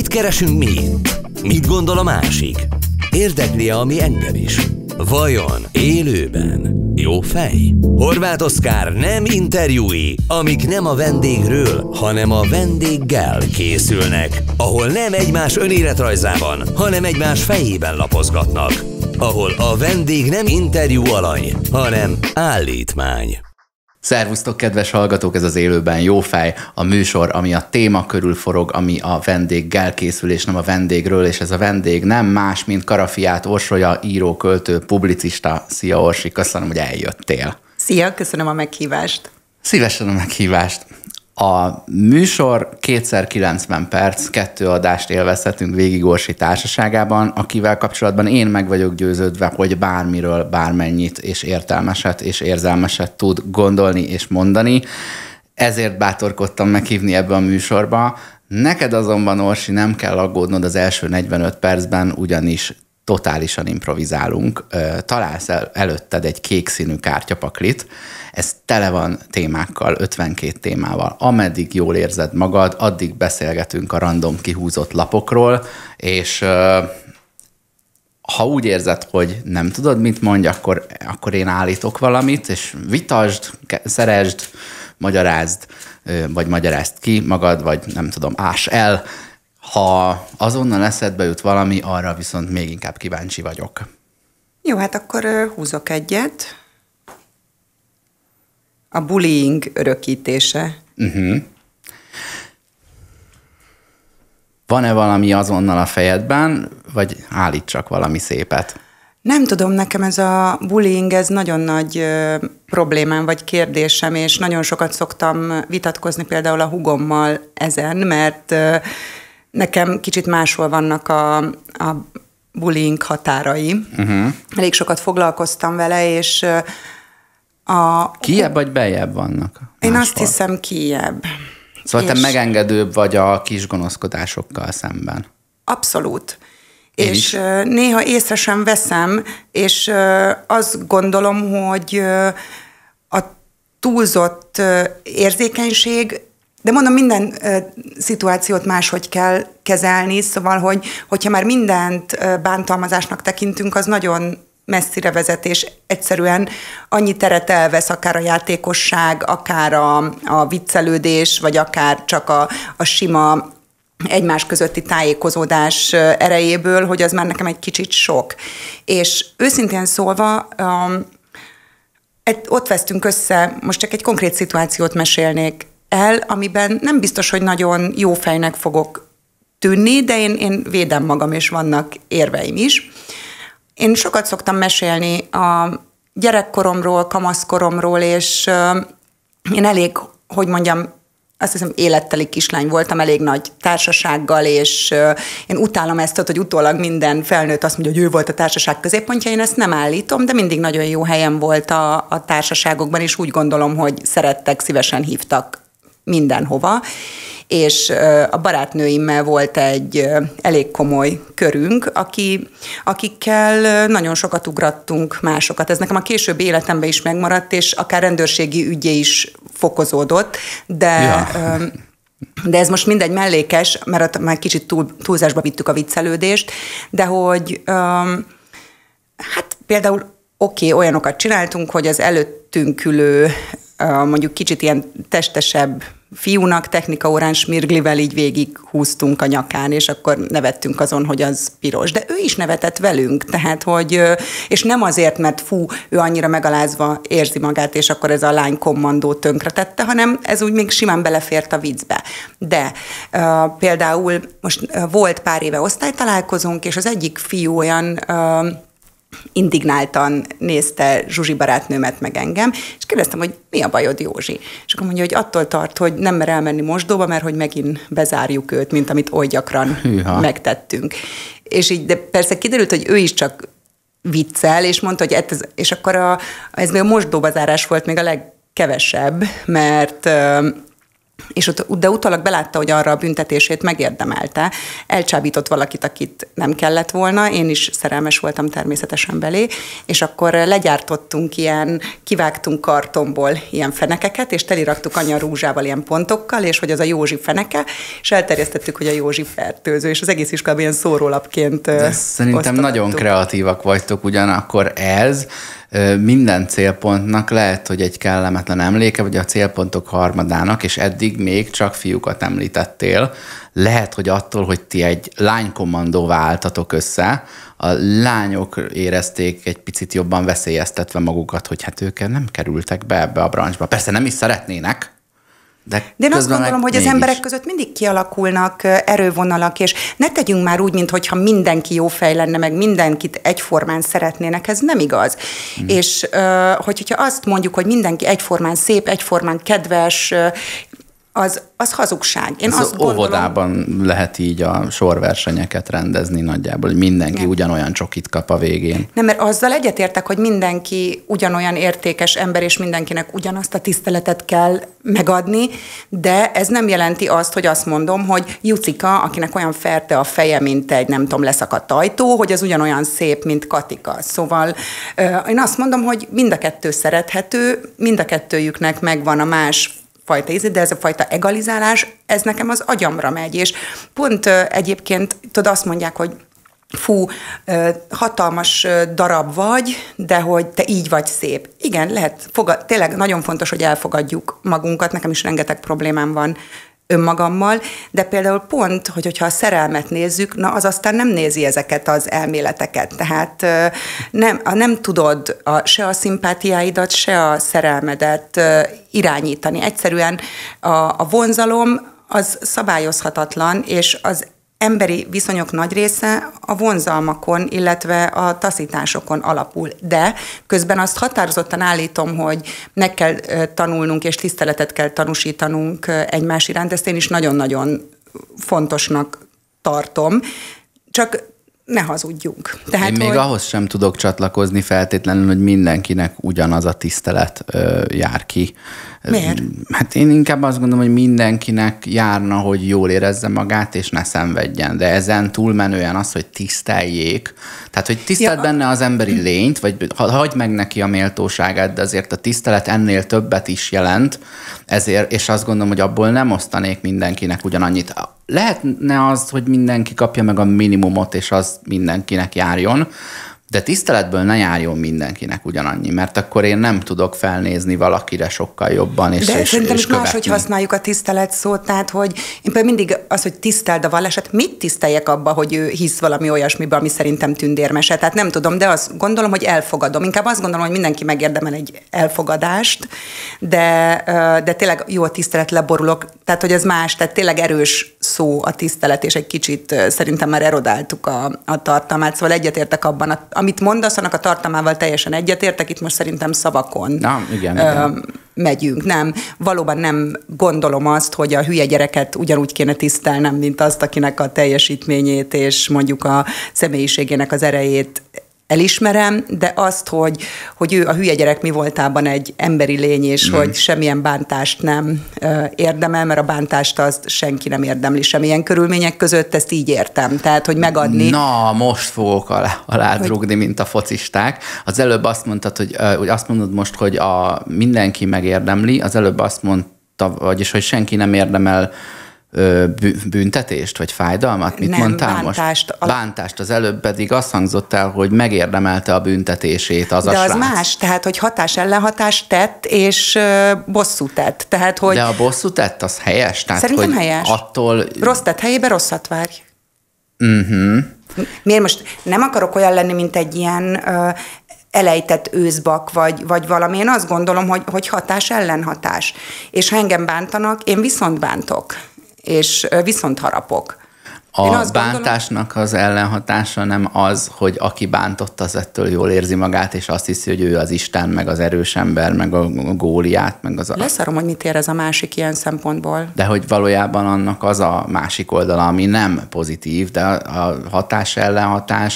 Mit keresünk mi itt? Mit gondol a másik? Érdekli-e, ami engem is? Vajon élőben jó fej? Horváth Oszkár nem interjúi, amik nem a vendégről, hanem a vendéggel készülnek, ahol nem egymás önéletrajzában, hanem egymás fejében lapozgatnak, ahol a vendég nem interjú alany, hanem állítmány. Szervusztok, kedves hallgatók, ez az Élőben jó fej, a műsor, ami a téma körül forog, ami a vendéggel készül, és nem a vendégről, és ez a vendég nem más, mint Karafiát Orsolya, író, költő, publicista. Szia Orsi, köszönöm, hogy eljöttél. Szia, köszönöm a meghívást. Szívesen a meghívást. A műsor 2x90 perc, 2 adást élvezhetünk végig Orsi társaságában, akivel kapcsolatban én meg vagyok győződve, hogy bármiről bármennyit és értelmeset és érzelmeset tud gondolni és mondani. Ezért bátorkodtam meghívni ebbe a műsorba. Neked azonban, Orsi, nem kell aggódnod az első 45 percben, ugyanis totálisan improvizálunk. Találsz előtted egy kék színű kártyapaklit, ez tele van témákkal, 52 témával. Ameddig jól érzed magad, addig beszélgetünk a random kihúzott lapokról, és ha úgy érzed, hogy nem tudod, mit mondj, akkor én állítok valamit, és vitasd, szeresd, magyarázd, vagy magyarázd ki magad, vagy nem tudom, ás el. Ha azonnal eszedbe jut valami, arra viszont még inkább kíváncsi vagyok. Jó, hát akkor húzok egyet. A bullying örökítése. Van-e valami azonnal a fejedben, vagy állít csak valami szépet? Nem tudom, nekem ez a bullying, ez nagyon nagy problémám vagy kérdésem, és nagyon sokat szoktam vitatkozni például a hugommal ezen, mert nekem kicsit máshol vannak a bullying határai. Elég sokat foglalkoztam vele, és kijebb vagy beljebb vannak? Én azt hiszem kijebb. Szóval te megengedőbb vagy a kis gonoszkodásokkal szemben. Abszolút. És néha észre sem veszem, és azt gondolom, hogy a túlzott érzékenység, de mondom, minden szituációt máshogy kell kezelni, szóval, hogyha már mindent bántalmazásnak tekintünk, az nagyon messzire vezet, és egyszerűen annyi teret elvesz, akár a játékosság, akár a viccelődés, vagy akár csak a sima egymás közötti tájékozódás erejéből, hogy az már nekem egy kicsit sok. És őszintén szólva, ott vesztünk össze, most csak egy konkrét szituációt mesélnék el, amiben nem biztos, hogy nagyon jó fejnek fogok tűnni, de én védem magam, és vannak érveim is. Én sokat szoktam mesélni a gyerekkoromról, kamaszkoromról, és én elég, hogy mondjam, azt hiszem életteli kislány voltam, elég nagy társasággal, és én utálom ezt, hogy utólag minden felnőtt azt mondja, hogy ő volt a társaság középpontja, én ezt nem állítom, de mindig nagyon jó helyem volt a társaságokban, és úgy gondolom, hogy szerettek, szívesen hívtak mindenhova, és a barátnőimmel volt egy elég komoly körünk, akikkel nagyon sokat ugrattunk másokat. Ez nekem a későbbi életemben is megmaradt, és akár rendőrségi ügye is fokozódott, de ez most mindegy mellékes, mert már kicsit túlzásba vittük a viccelődést, de hogy hát például olyanokat csináltunk, hogy az előttünk ülő mondjuk kicsit ilyen testesebb fiúnak technikaórán smirglivel így végig húztunk a nyakán, és akkor nevettünk azon, hogy az piros. De ő is nevetett velünk, tehát, hogy, és nem azért, mert ő annyira megalázva érzi magát, és akkor ez a lány kommandó tönkretette, hanem ez úgy még simán belefért a viccbe. De például most volt pár éve osztálytalálkozónk, és az egyik fiú olyan indignáltan nézte Zsuzsi barátnőmet meg engem, és kérdeztem, hogy mi a bajod, Józsi? És akkor mondja, hogy attól tart, hogy nem mer elmenni mosdóba, mert hogy megint bezárjuk őt, mint amit oly gyakran megtettünk. És így, de persze kiderült, hogy ő is csak viccel, és mondta, hogy és akkor ez még a mosdóba zárás volt még a legkevesebb, mert de utólag belátta, hogy arra a büntetését megérdemelte. Elcsábított valakit, akit nem kellett volna, én is szerelmes voltam természetesen belé, és akkor legyártottunk kivágtunk kartonból ilyen fenekeket, és teliraktuk anya rúzsával ilyen pontokkal, és hogy az a Józsi feneke, és elterjesztettük, hogy a Józsi fertőző, és az egész iskolában ilyen szórólapként szerintem osztottuk. Nagyon kreatívak vagytok, ugyanakkor ez minden célpontnak lehet, hogy egy kellemetlen emléke, vagy a célpontok harmadának, és eddig még csak fiúkat említettél. Lehet, hogy attól, hogy ti egy lánykommandóvá álltatok össze, a lányok érezték egy picit jobban veszélyeztetve magukat, hogy hát ők nem kerültek be ebbe a branchba. Persze nem is szeretnének, de én azt gondolom, hogy az emberek között mindig kialakulnak erővonalak, és ne tegyünk már úgy, mintha mindenki jó fej lenne, meg mindenkit egyformán szeretnének, ez nem igaz. És hogyha azt mondjuk, hogy mindenki egyformán szép, egyformán kedves, az hazugság. Én azt gondolom, óvodában lehet így a sorversenyeket rendezni nagyjából, hogy mindenki ugyanolyan csokit kap a végén. Nem, mert azzal egyetértek, hogy mindenki ugyanolyan értékes ember, és mindenkinek ugyanazt a tiszteletet kell megadni, de ez nem jelenti azt, hogy azt mondom, hogy Jucika, akinek olyan ferde a feje, mint egy, nem tudom, leszakadt ajtó, hogy az ugyanolyan szép, mint Katika. Szóval én azt mondom, hogy mind a kettő szerethető, mind a kettőjüknek megvan a más fajta íze, de ez a fajta egalizálás, ez nekem az agyamra megy, és pont egyébként, tudod, azt mondják, hogy fú, hatalmas darab vagy, de hogy te így vagy szép. Igen, lehet, tényleg nagyon fontos, hogy elfogadjuk magunkat, nekem is rengeteg problémám van önmagammal, de például pont, hogyha a szerelmet nézzük, na az aztán nem nézi ezeket az elméleteket. Tehát nem tudod se a szimpátiáidat, se a szerelmedet irányítani. Egyszerűen a vonzalom az szabályozhatatlan, és az emberi viszonyok nagy része a vonzalmakon, illetve a taszításokon alapul. De közben azt határozottan állítom, hogy meg kell tanulnunk, és tiszteletet kell tanúsítanunk egymás iránt. Ezt én is nagyon-nagyon fontosnak tartom. Csak ne hazudjunk. Tehát, én még ahhoz sem tudok csatlakozni feltétlenül, hogy mindenkinek ugyanaz a tisztelet jár ki. Miért? Hát én inkább azt gondolom, hogy mindenkinek járna, hogy jól érezze magát, és ne szenvedjen. De ezen túlmenően az, hogy tiszteljék. Tehát, hogy tiszteld benne az emberi lényt, vagy hagyd meg neki a méltóságát, de azért a tisztelet ennél többet is jelent, ezért, és azt gondolom, hogy abból nem osztanék mindenkinek ugyanannyit. Lehetne az, hogy mindenki kapja meg a minimumot, és az mindenkinek járjon, de tiszteletből ne járjon mindenkinek ugyanannyi, mert akkor én nem tudok felnézni valakire sokkal jobban, és de szerintem és máshogy használjuk a tisztelet szót, tehát hogy én például mindig az, hogy tiszteld a vallását, mit tiszteljek abba, hogy ő hisz valami olyasmibe, ami szerintem tündérmese, tehát nem tudom, de azt gondolom, hogy elfogadom. Inkább azt gondolom, hogy mindenki megérdemel egy elfogadást, de tényleg jó a tisztelet, leborulok, tehát hogy ez más, tehát tényleg erős szó a tisztelet, és egy kicsit szerintem már erodáltuk a tartalmát, szóval egyetértek abban, amit mondasz, annak a tartalmával teljesen egyetértek, itt most szerintem szavakon igen. megyünk. Nem, valóban nem gondolom azt, hogy a hülye gyereket ugyanúgy kéne tisztelnem, mint azt, akinek a teljesítményét és mondjuk a személyiségének az erejét elismerem, de azt, hogy ő a hülye gyerek mi voltában egy emberi lény, és hogy semmilyen bántást nem érdemel, mert a bántást azt senki nem érdemli semmilyen körülmények között, ezt így értem. Tehát, hogy megadni... Na, most fogok alád rúgni, mint a focisták. Az előbb azt mondtad, hogy azt mondod most, hogy mindenki megérdemli, az előbb azt mondta, vagyis, hogy senki nem érdemel büntetést, vagy fájdalmat? Mit mondtál bántást. Most? Bántást. Az előbb pedig azt hangzott el, hogy megérdemelte a büntetését az a srác. De az más, tehát, hogy hatás-ellenhatás tett, és bosszú tett. Tehát, hogy... De a bosszú tett, az helyes? Tehát, szerintem hogy helyes. Attól... Rossz tett helyébe rosszat várj. Miért most nem akarok olyan lenni, mint egy ilyen... elejtett őszbak, vagy valami. Én azt gondolom, hogy hatás-ellenhatás. És ha engem bántanak, én viszont bántok. És viszont harapok. A bántásnak az ellenhatása nem az, hogy aki bántott, az ettől jól érzi magát, és azt hiszi, hogy ő az Isten, meg az erős ember, meg a Góliát, meg az a... Leszarom, hogy mit érez a másik ilyen szempontból. De hogy valójában annak az a másik oldala, ami nem pozitív, de a hatás-ellenhatás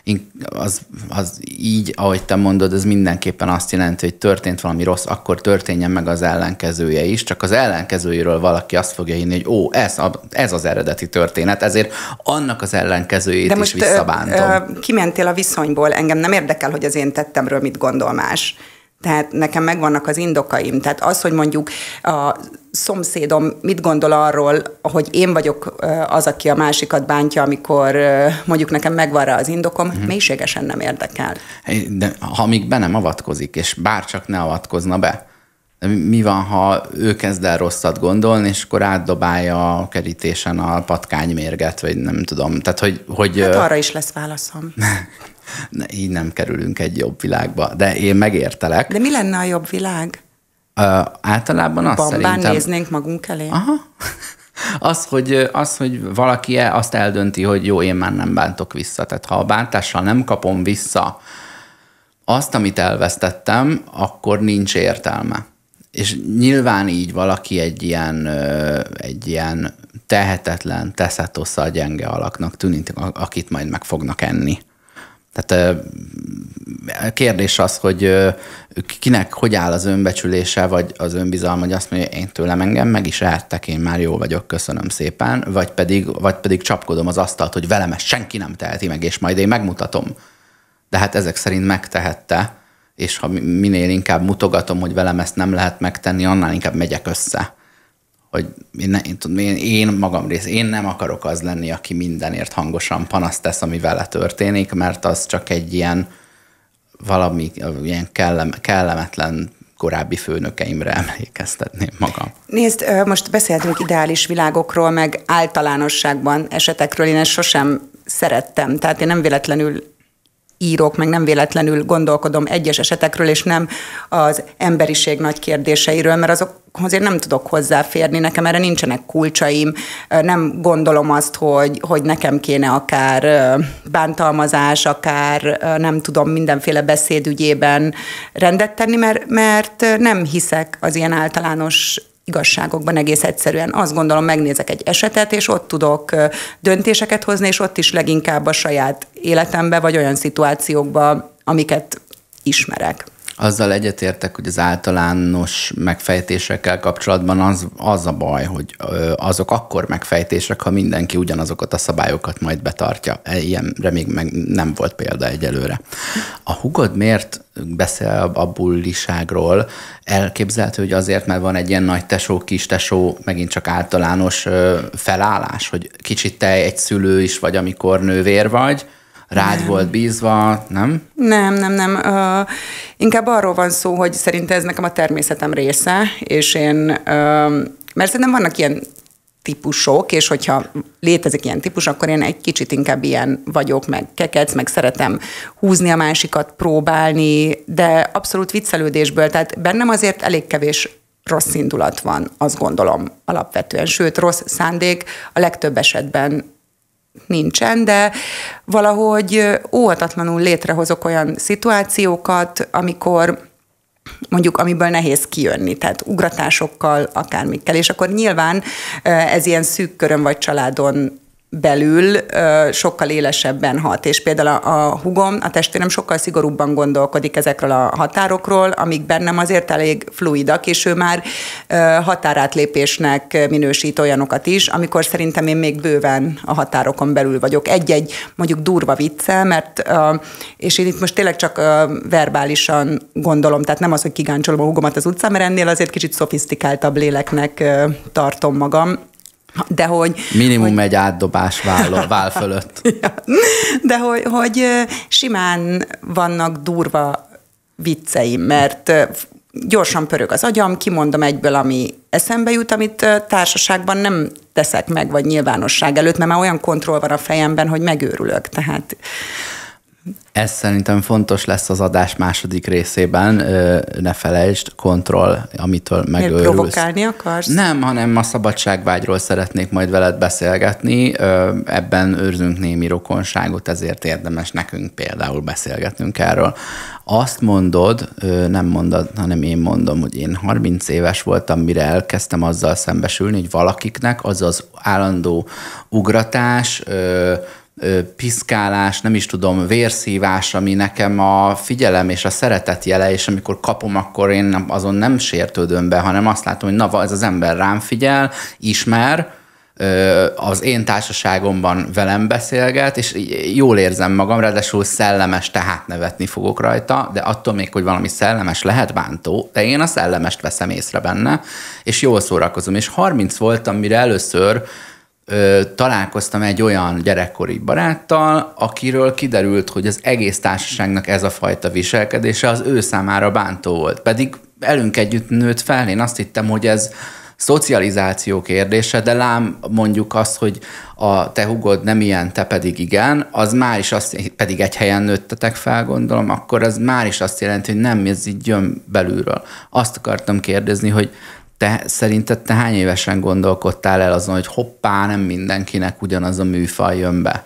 az így, ahogy te mondod, ez mindenképpen azt jelenti, hogy történt valami rossz, akkor történjen meg az ellenkezője is, csak az ellenkezőjéről valaki azt fogja hinni, hogy ez az eredeti történet, ezért annak az ellenkezőjét is visszabántom. Kimentél a viszonyból, engem nem érdekel, hogy az én tettemről mit gondol más. Tehát nekem megvannak az indokaim. Tehát az, hogy mondjuk a szomszédom mit gondol arról, hogy én vagyok az, aki a másikat bántja, amikor mondjuk nekem megvan rá az indokom, mélységesen nem érdekel. De ha még be nem avatkozik, és bárcsak ne avatkozna be, de mi van, ha ő kezd el rosszat gondolni, és akkor átdobálja a kerítésen a patkánymérget, vagy nem tudom. Tehát, hogy hát arra is lesz válaszom. Így nem kerülünk egy jobb világba, de én megértelek. De mi lenne a jobb világ? Általában azt szerintem... néznénk magunk elé? Aha. Az, hogy valaki azt eldönti, hogy jó, én már nem bántok vissza. Tehát ha a bántással nem kapom vissza azt, amit elvesztettem, akkor nincs értelme. És nyilván így valaki egy ilyen tehetetlen, teszetosza gyenge alaknak tűnik, akit majd meg fognak enni. Tehát a kérdés az, hogy kinek hogy áll az önbecsülése, vagy az önbizalma, hogy azt mondja, én tőlem engem meg is eltek, én már jó vagyok, köszönöm szépen, vagy pedig csapkodom az asztalt, hogy velem ezt senki nem teheti meg, és majd én megmutatom. De hát ezek szerint megtehette, és ha minél inkább mutogatom, hogy velem ezt nem lehet megtenni, annál inkább megyek össze. Hogy én magam rész, én nem akarok az lenni, aki mindenért hangosan panaszt tesz, ami vele történik, mert az csak egy ilyen kellemetlen korábbi főnökeimre emlékeztetném magam. Nézd, most beszéltünk ideális világokról, meg általánosságban esetekről, én ezt sosem szerettem, tehát én nem véletlenül írok, meg nem véletlenül gondolkodom egyes esetekről, és nem az emberiség nagy kérdéseiről, mert azokhoz én nem tudok hozzáférni, nekem erre nincsenek kulcsaim, nem gondolom azt, hogy nekem kéne akár bántalmazás, akár nem tudom, mindenféle beszéd ügyében rendet tenni, mert nem hiszek az ilyen általános igazságokban egész egyszerűen. Azt gondolom, megnézek egy esetet, és ott tudok döntéseket hozni, és ott is leginkább a saját életembe, vagy olyan szituációkba, amiket ismerek. Azzal egyetértek, hogy az általános megfejtésekkel kapcsolatban az a baj, hogy azok akkor megfejtések, ha mindenki ugyanazokat a szabályokat majd betartja. Ilyenre még meg nem volt példa egyelőre. A hugod miért beszél a bulliságról? Elképzelhető, hogy azért, mert van egy ilyen nagy tesó, kis tesó, megint csak általános felállás, hogy kicsit te egy szülő is vagy, amikor nővér vagy, rád volt bízva, nem? Nem. Inkább arról van szó, hogy szerintem ez nekem a természetem része, és én, mert szerintem vannak ilyen típusok, és hogyha létezik ilyen típus, akkor én egy kicsit inkább ilyen vagyok, meg kekec, meg szeretem húzni a másikat, próbálni, de abszolút viccelődésből, tehát bennem azért elég kevés rossz indulat van, azt gondolom alapvetően, sőt, rossz szándék a legtöbb esetben nincsen, de valahogy óhatatlanul létrehozok olyan szituációkat, amikor mondjuk, amiből nehéz kijönni, tehát ugratásokkal, akármikkel, és akkor nyilván ez ilyen szűk körön vagy családon belül sokkal élesebben hat, és például a hugom, a testvérem sokkal szigorúbban gondolkodik ezekről a határokról, amik bennem azért elég fluidak, és ő már határátlépésnek minősít olyanokat is, amikor szerintem én még bőven a határokon belül vagyok. Egy-egy mondjuk durva vicce, mert, és én itt most tényleg csak verbálisan gondolom, tehát nem az, hogy kigáncsolom a hugomat az utcán, mert ennél azért kicsit szofisztikáltabb léleknek tartom magam. De minimum egy átdobás vál fölött. Ja, de hogy simán vannak durva vicceim, mert gyorsan pörög az agyam, kimondom egyből, ami eszembe jut, amit társaságban nem teszek meg, vagy nyilvánosság előtt, mert már olyan kontroll van a fejemben, hogy megőrülök. Tehát... Ez szerintem fontos lesz az adás második részében, ne felejtsd, kontroll, amitől megőrülsz. Miért provokálni akarsz? Nem, hanem a szabadságvágyról szeretnék majd veled beszélgetni, ebben őrzünk némi rokonságot, ezért érdemes nekünk például beszélgetnünk erről. Azt mondod, nem mondod, hanem én mondom, hogy én 30 éves voltam, mire elkezdtem azzal szembesülni, hogy valakiknek az az állandó ugratás, piszkálás, nem is tudom, vérszívás, ami nekem a figyelem és a szeretet jele, és amikor kapom, akkor én azon nem sértődöm be, hanem azt látom, hogy na, ez az ember rám figyel, ismer, az én társaságomban velem beszélget, és jól érzem magam, ráadásul szellemes, tehát nevetni fogok rajta, de attól még, hogy valami szellemes lehet bántó, de én a szellemest veszem észre benne, és jól szórakozom. És 30 voltam, mire először találkoztam egy olyan gyerekkori baráttal, akiről kiderült, hogy az egész társaságnak ez a fajta viselkedése az ő számára bántó volt. Pedig elünk együtt nőtt fel, én azt hittem, hogy ez szocializáció kérdése, de lám mondjuk azt, hogy a te hugod nem ilyen, te pedig igen, az már is azt, pedig egy helyen nőttetek fel, gondolom, akkor az már is azt jelenti, hogy nem, ez így jön belülről. Azt akartam kérdezni, hogy szerinted te hány évesen gondolkodtál el azon, hogy hoppá, nem mindenkinek ugyanaz a műfaj jön be?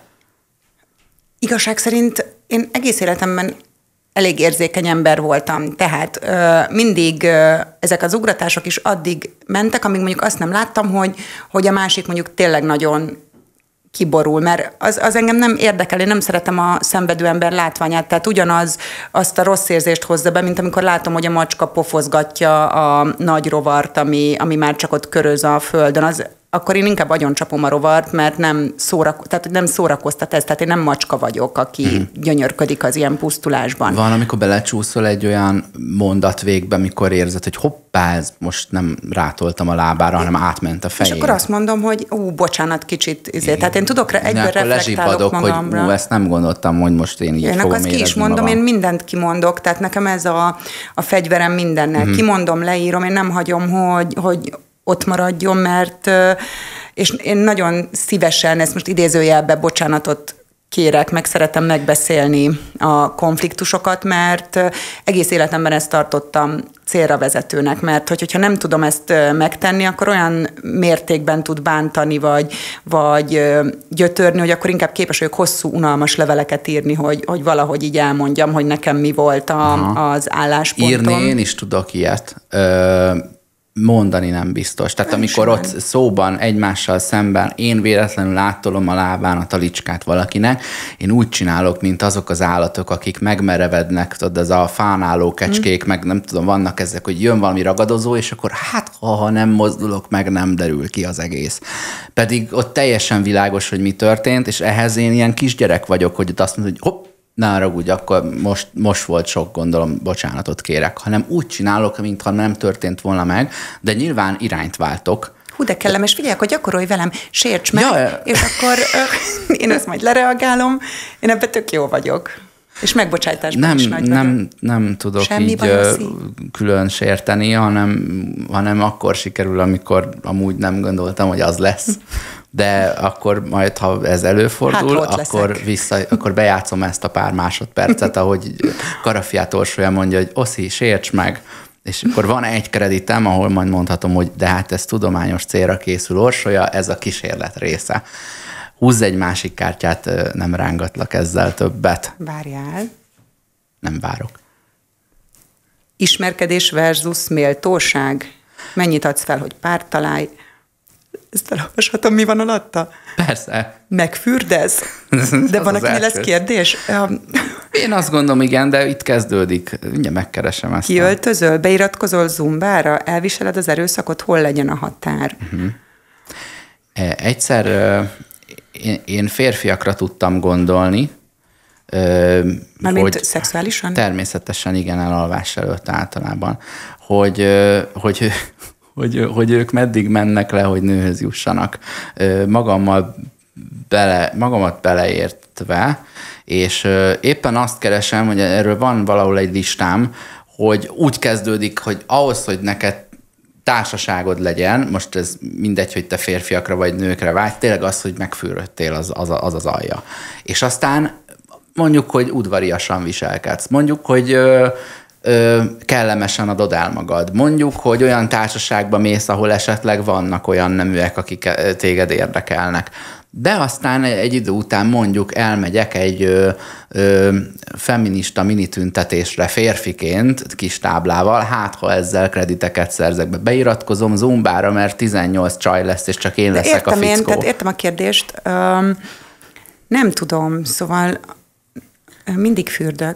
Igazság szerint én egész életemben elég érzékeny ember voltam, tehát mindig ezek az ugratások is addig mentek, amíg mondjuk azt nem láttam, hogy a másik mondjuk tényleg nagyon kiborul, mert az engem nem érdekel, én nem szeretem a szenvedő ember látványát, tehát ugyanaz azt a rossz érzést hozza be, mint amikor látom, hogy a macska pofozgatja a nagy rovart, ami már csak ott köröz a földön, akkor én inkább agyoncsapom a rovart, mert nem szórakoztat ez, tehát én nem macska vagyok, aki gyönyörködik az ilyen pusztulásban. Van, amikor belecsúszol egy olyan mondat végbe, mikor érzed, hogy hoppá, ez most nem rátoltam a lábára, hanem átment a fején. És akkor azt mondom, hogy bocsánat, kicsit, tehát én tudok egyből reflektálok magamra. Hogy ezt nem gondoltam, hogy most én így fogom érezni ki is mondom, magam. én mindent kimondok, tehát nekem ez a fegyverem mindennel. Kimondom, leírom, én nem hagyom, hogy ott maradjon, mert és én nagyon szívesen, ezt most idézőjelben bocsánatot kérek, meg szeretem megbeszélni a konfliktusokat, mert egész életemben ezt tartottam célra vezetőnek, mert hogyha nem tudom ezt megtenni, akkor olyan mértékben tud bántani, vagy gyötörni, hogy akkor inkább képes vagyok hosszú, unalmas leveleket írni, hogy valahogy így elmondjam, hogy nekem mi volt az álláspontom. Írni én is tudok ilyet. Mondani nem biztos. Tehát amikor ott szóban egymással szemben én véletlenül áttolom a lábán a talicskát valakinek, én úgy csinálok, mint azok az állatok, akik megmerevednek, tudod, ez a fánálló kecskék, meg nem tudom, vannak ezek, hogy jön valami ragadozó, és akkor ha nem mozdulok meg, nem derül ki az egész. Pedig ott teljesen világos, hogy mi történt, és ehhez én ilyen kisgyerek vagyok, hogy ott azt mondod, hogy hopp, ne haragudj, akkor most volt sok, gondolom, bocsánatot kérek, hanem úgy csinálok, mintha nem történt volna meg, de nyilván irányt váltok. Hú, de kellemes, figyelj, akkor gyakorolj velem, sérts meg, és akkor én ezt majd lereagálom, én ebben tök jó vagyok. És megbocsájtásban is nagy vagyok. Nem tudok semmi így külön sérteni, hanem akkor sikerül, amikor amúgy nem gondoltam, hogy az lesz. De akkor majd, ha ez előfordul, akkor bejátszom ezt a pár másodpercet, ahogy Karafiát Orsolya mondja, hogy Oszi, sérts meg. És akkor van egy kreditem, ahol majd mondhatom, hogy de hát ez tudományos célra készül, Orsolya, ez a kísérlet része. Húzz egy másik kártyát, nem rángatlak ezzel többet. Várjál. Nem várok. Ismerkedés versus méltóság. Mennyit adsz fel, hogy párt találj? Ezt elolvashatom, mi van alatta? Persze. Megfürdez? De van, aki lesz kérdés? Én azt gondolom, igen, de itt kezdődik. Ugye megkeresem ezt. Kiöltözöl? Beiratkozol Zumbára? Elviseled az erőszakot? Hol legyen a határ? Egyszer én férfiakra tudtam gondolni. Mármint szexuálisan? Természetesen, igen, elalvás előtt általában. Hogy ők meddig mennek le, hogy nőhöz jussanak. Magamat beleértve, és éppen azt keresem, hogy erről van valahol egy listám, hogy úgy kezdődik, hogy ahhoz, hogy neked társaságod legyen, most ez mindegy, hogy te férfiakra vagy nőkre vágy, tényleg az, hogy megfűröttél, az alja. És aztán mondjuk, hogy udvariasan viselkedsz. Mondjuk, hogy kellemesen adod el magad. Mondjuk, hogy olyan társaságba mész, ahol esetleg vannak olyan neműek, akik téged érdekelnek. De aztán egy idő után mondjuk elmegyek egy feminista minitüntetésre férfiként, kis táblával, hát ha ezzel krediteket szerzek be. Beiratkozom Zumbára, mert 18 csaj lesz, és csak én leszek a fickó. Értem a kérdést. Nem tudom, szóval mindig fürdök.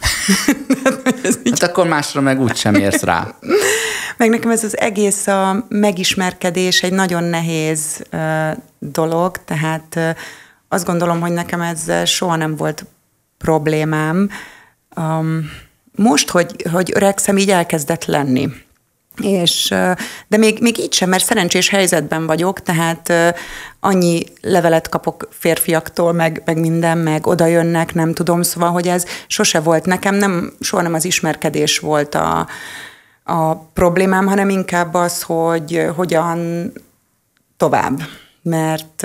Hát akkor másra meg úgysem érsz rá. Meg nekem ez az egész a megismerkedés egy nagyon nehéz dolog, tehát azt gondolom, hogy nekem ez soha nem volt problémám. Most, hogy öregszem, így elkezdett lenni. De még így sem, mert szerencsés helyzetben vagyok, tehát annyi levelet kapok férfiaktól, meg minden, meg oda jönnek, nem tudom, szóval, hogy ez sose volt nekem, soha nem az ismerkedés volt a problémám, hanem inkább az, hogy hogyan tovább, mert...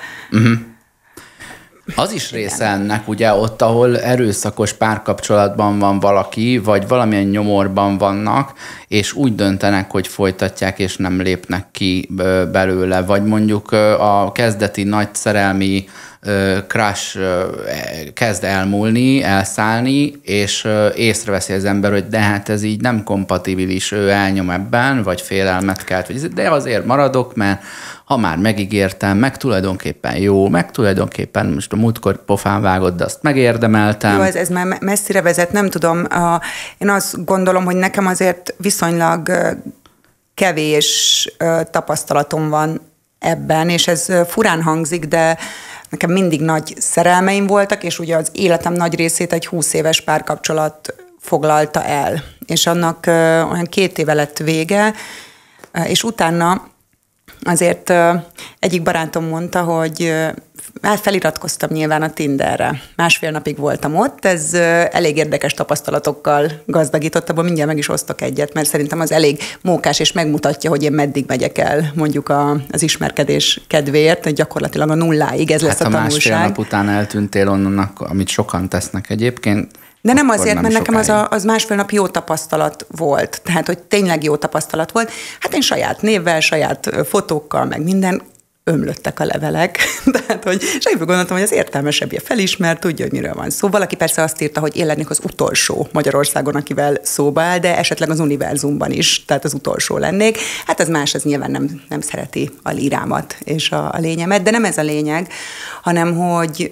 Az is része ennek, ugye ott, ahol erőszakos párkapcsolatban van valaki, vagy valamilyen nyomorban vannak, és úgy döntenek, hogy folytatják, és nem lépnek ki belőle, vagy mondjuk a kezdeti nagy szerelmi crush kezd elmúlni, elszállni, és észreveszi az ember, hogy de hát ez így nem kompatibilis, ő elnyom ebben, vagy félelmet kelt, de azért maradok, mert ha már megígértem, meg tulajdonképpen jó, meg tulajdonképpen most a múltkor pofán vágott, de azt megérdemeltem. Jó, ez már messzire vezet, nem tudom. Én azt gondolom, hogy nekem azért viszonylag kevés tapasztalatom van ebben, és ez furán hangzik, de nekem mindig nagy szerelmeim voltak, és ugye az életem nagy részét egy 20 éves párkapcsolat foglalta el. És annak olyan 2 éve lett vége, és utána azért egyik barátom mondta, hogy feliratkoztam nyilván a Tinderre. 1,5 napig voltam ott, ez elég érdekes tapasztalatokkal gazdagított, abban mindjárt meg is osztok egyet, mert szerintem az elég mókás, és megmutatja, hogy én meddig megyek el mondjuk az ismerkedés kedvéért, hogy gyakorlatilag a nulláig, ez lesz a tanulság. Ha 1,5 nap után eltűntél onnan, amit sokan tesznek egyébként, de nem azért, mert nekem az 1,5 nap jó tapasztalat volt. Tehát, hogy tényleg jó tapasztalat volt. Hát én saját névvel, saját fotókkal, meg minden, ömlöttek a levelek. Tehát, hogy sejtből gondoltam, hogy az értelmesebbje felismert, tudja, hogy miről van szó. Valaki persze azt írta, hogy én lennék az utolsó Magyarországon, akivel szóba áll, de esetleg az univerzumban is, tehát az utolsó lennék. Hát az más, az nyilván nem szereti a lírámat és a lényemet, de nem ez a lényeg, hanem, hogy...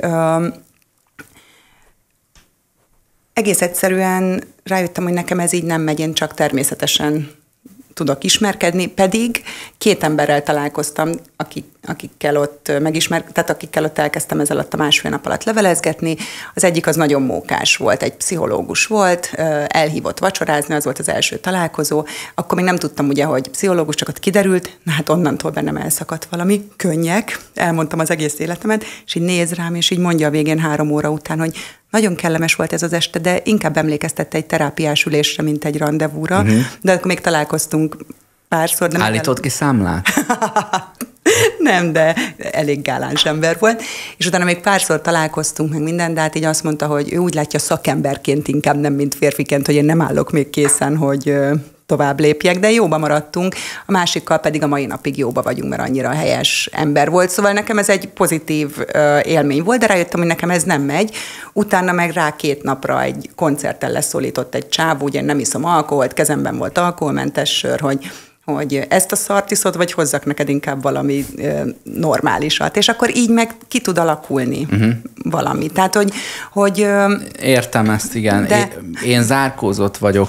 egész egyszerűen rájöttem, hogy nekem ez így nem megy, én csak természetesen tudok ismerkedni, pedig 2 emberrel találkoztam, akikkel ott tehát akikkel ott elkezdtem ez alatt a 1,5 nap alatt levelezgetni. Az egyik az nagyon mókás volt, egy pszichológus volt, elhívott vacsorázni, az volt az első találkozó. Akkor még nem tudtam ugye, hogy pszichológus, csak ott kiderült, na hát onnantól bennem elszakadt valami, könnyek, elmondtam az egész életemet, és így néz rám, és így mondja a végén 3 óra után, hogy nagyon kellemes volt ez az este, de inkább emlékeztette egy terápiás ülésre, mint egy randevúra. De akkor még találkoztunk párszor. Állított ki számlát? Nem, de elég gáláns ember volt. És utána még párszor találkoztunk meg minden, de hát így azt mondta, hogy ő úgy látja szakemberként inkább, nem mint férfiként, hogy én nem állok még készen, hogy tovább lépjek, de jóba maradtunk, a másikkal pedig a mai napig jóba vagyunk, mert annyira helyes ember volt. Szóval nekem ez egy pozitív élmény volt, de rájöttem, hogy nekem ez nem megy. Utána meg rá 2 napra egy koncerten leszólított egy csáv, ugye nem iszom alkoholt, kezemben volt alkoholmentes sör, hogy ezt a szart iszod, vagy hozzak neked inkább valami normálisat. És akkor így meg ki tud alakulni valami. Tehát, hogy értem ezt, igen. De... Én zárkózott vagyok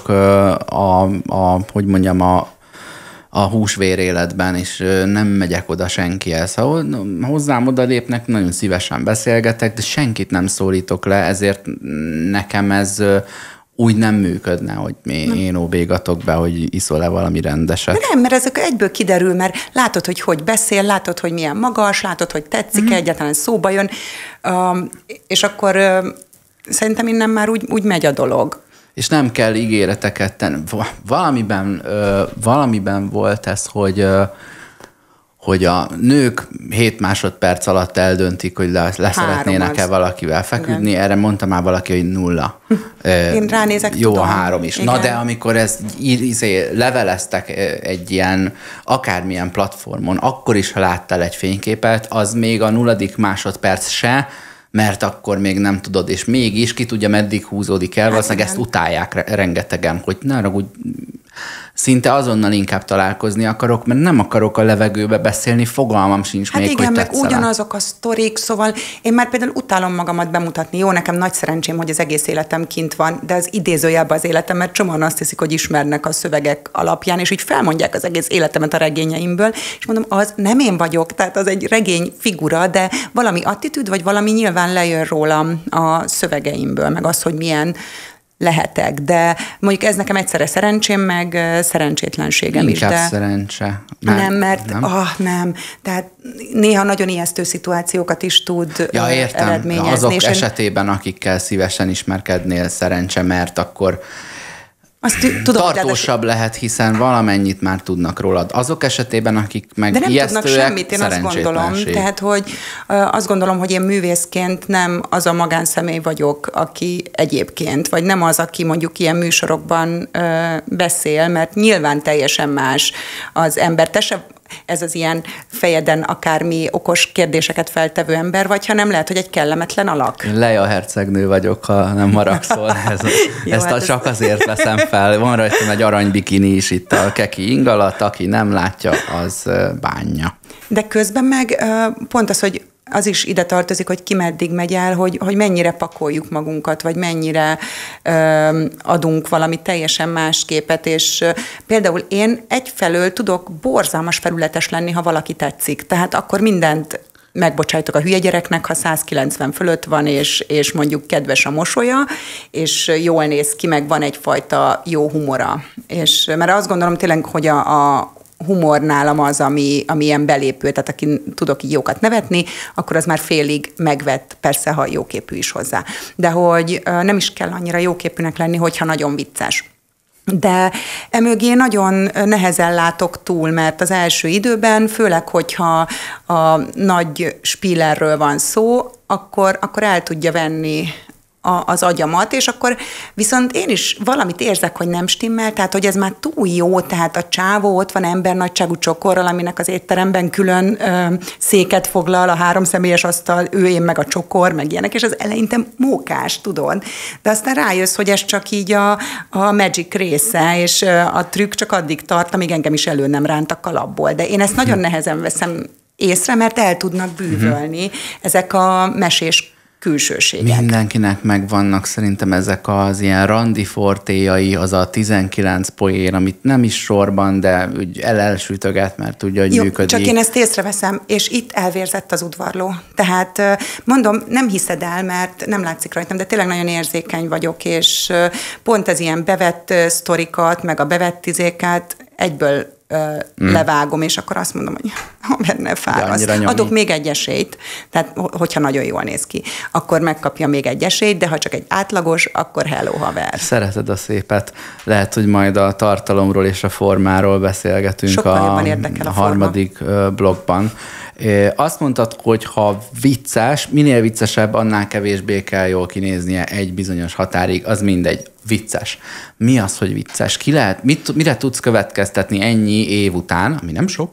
hogy mondjam, a húsvér életben, és nem megyek oda senkihez. Ha hozzám oda lépnek, nagyon szívesen beszélgetek, de senkit nem szólítok le, ezért nekem ez úgy nem működne, hogy én óbégatok be, hogy iszol-e valami rendeset. De nem, mert ezek egyből kiderül, mert látod, hogy beszél, látod, hogy milyen magas, látod, hogy tetszik, egyáltalán szóba jön, és akkor szerintem innen már úgy megy a dolog. És nem kell ígéreteket tenni. Valamiben volt ez, hogy a nők 7 másodperc alatt eldöntik, hogy leszeretnének-e valakivel feküdni. Igen. Erre mondta már valaki, hogy 0. Én ránézek, jó, tudom. 3 is. Igen. Na de amikor ezt leveleztek egy ilyen akármilyen platformon, akkor is, ha láttál egy fényképet, az még a 0. másodperc se, mert akkor még nem tudod, és mégis ki tudja, meddig húzódik el, valószínűleg ezt utálják rengetegen, hogy ne ragudj, szinte azonnal inkább találkozni akarok, mert nem akarok a levegőbe beszélni, fogalmam sincs hát még, igen, hogy meg tetszene. ugyanazok a sztorik, szóval én már például utálom magamat bemutatni. Jó, nekem nagy szerencsém, hogy az egész életem kint van, de az idézőjelben az életem, mert csomóan azt hiszik, hogy ismernek a szövegek alapján, és úgy felmondják az egész életemet a regényeimből, és mondom, az nem én vagyok, tehát az egy regény figura, de valami attitűd, vagy valami nyilván lejön rólam a szövegeimből, meg az, hogy milyen lehetek, de mondjuk ez nekem egyszerre szerencsém, meg szerencsétlenségem Inkább is. De szerencse. Nem. Tehát néha nagyon ijesztő szituációkat is tud értem. eredményezni. Azok esetében, akikkel szívesen ismerkednél, szerencse, mert akkor tudom, tartósabb lehet, hiszen valamennyit már tudnak rólad. Azok esetében, akik meg de nem ijesztőek, tudnak semmit, én azt gondolom. Tehát, hogy azt gondolom, hogy én művészként nem az a magánszemély vagyok, aki egyébként, vagy nem az, aki mondjuk ilyen műsorokban beszél, mert nyilván teljesen más az ember. Te se ez az ilyen fejeden akármi okos kérdéseket feltevő ember vagy, hanem lehet, hogy egy kellemetlen alak. Leia hercegnő vagyok, ha nem haragszol. Ezt csak azért veszem fel. Van rajtam egy aranybikini is itt a keki ing alatt, aki nem látja, az bánja. De közben meg pont az, hogy az is ide tartozik, hogy ki meddig megy el, hogy mennyire pakoljuk magunkat, vagy mennyire adunk valami teljesen más képet, és például én egyfelől tudok borzalmas felületes lenni, ha valaki tetszik. Tehát akkor mindent megbocsájtok a hülye gyereknek, ha 190 fölött van, és mondjuk kedves a mosolya, és jól néz ki, meg van egyfajta jó humora. És mert azt gondolom tényleg, hogy a humor nálam az, ami ilyen belépő, tehát aki tudok így jókat nevetni, akkor az már félig megvett, persze, ha jóképű is hozzá. De hogy nem is kell annyira jóképűnek lenni, hogyha nagyon vicces. De emögé nagyon nehezen látok túl, mert az első időben, főleg, hogyha a nagy spillerről van szó, akkor el tudja venni az agyamat, és akkor viszont én is valamit érzek, hogy nem stimmel, tehát hogy ez már túl jó, tehát a csávó ott van embernagyságú csokorral, aminek az étteremben külön széket foglal, a 3 személyes asztal, én meg a csokor, meg ilyenek, és az eleinte mókás, tudod. De aztán rájössz, hogy ez csak így a magic része, és a trükk csak addig tart, amíg engem is elő nem ránt a kalapból. De én ezt nagyon nehezen veszem észre, mert el tudnak bűvölni ezek a mesés külsőségek. Mindenkinek megvannak szerintem ezek az ilyen randifortéjai, az a 19 poén, amit nem is sorban, de úgy elsütöget, mert tudja, hogy működik. Csak én ezt észreveszem, és itt elvérzett az udvarló. Tehát mondom, nem hiszed el, mert nem látszik rajtam, de tényleg nagyon érzékeny vagyok, és pont ez ilyen bevett sztorikat, meg a bevett izéket egyből levágom, és akkor azt mondom, hogy ha benne fáraszt. Adok még egy esélyt, tehát hogyha nagyon jól néz ki, akkor megkapja még egy esélyt, de ha csak egy átlagos, akkor hello, haver. Szereted a szépet. Lehet, hogy majd a tartalomról és a formáról beszélgetünk. Sokkal jobban érdekel a harmadik blogban. Azt mondtad, hogy ha vicces, minél viccesebb, annál kevésbé kell jól kinéznie egy bizonyos határig, az mindegy. Vicces. Mi az, hogy vicces? Mire tudsz következtetni ennyi év után, ami nem sok,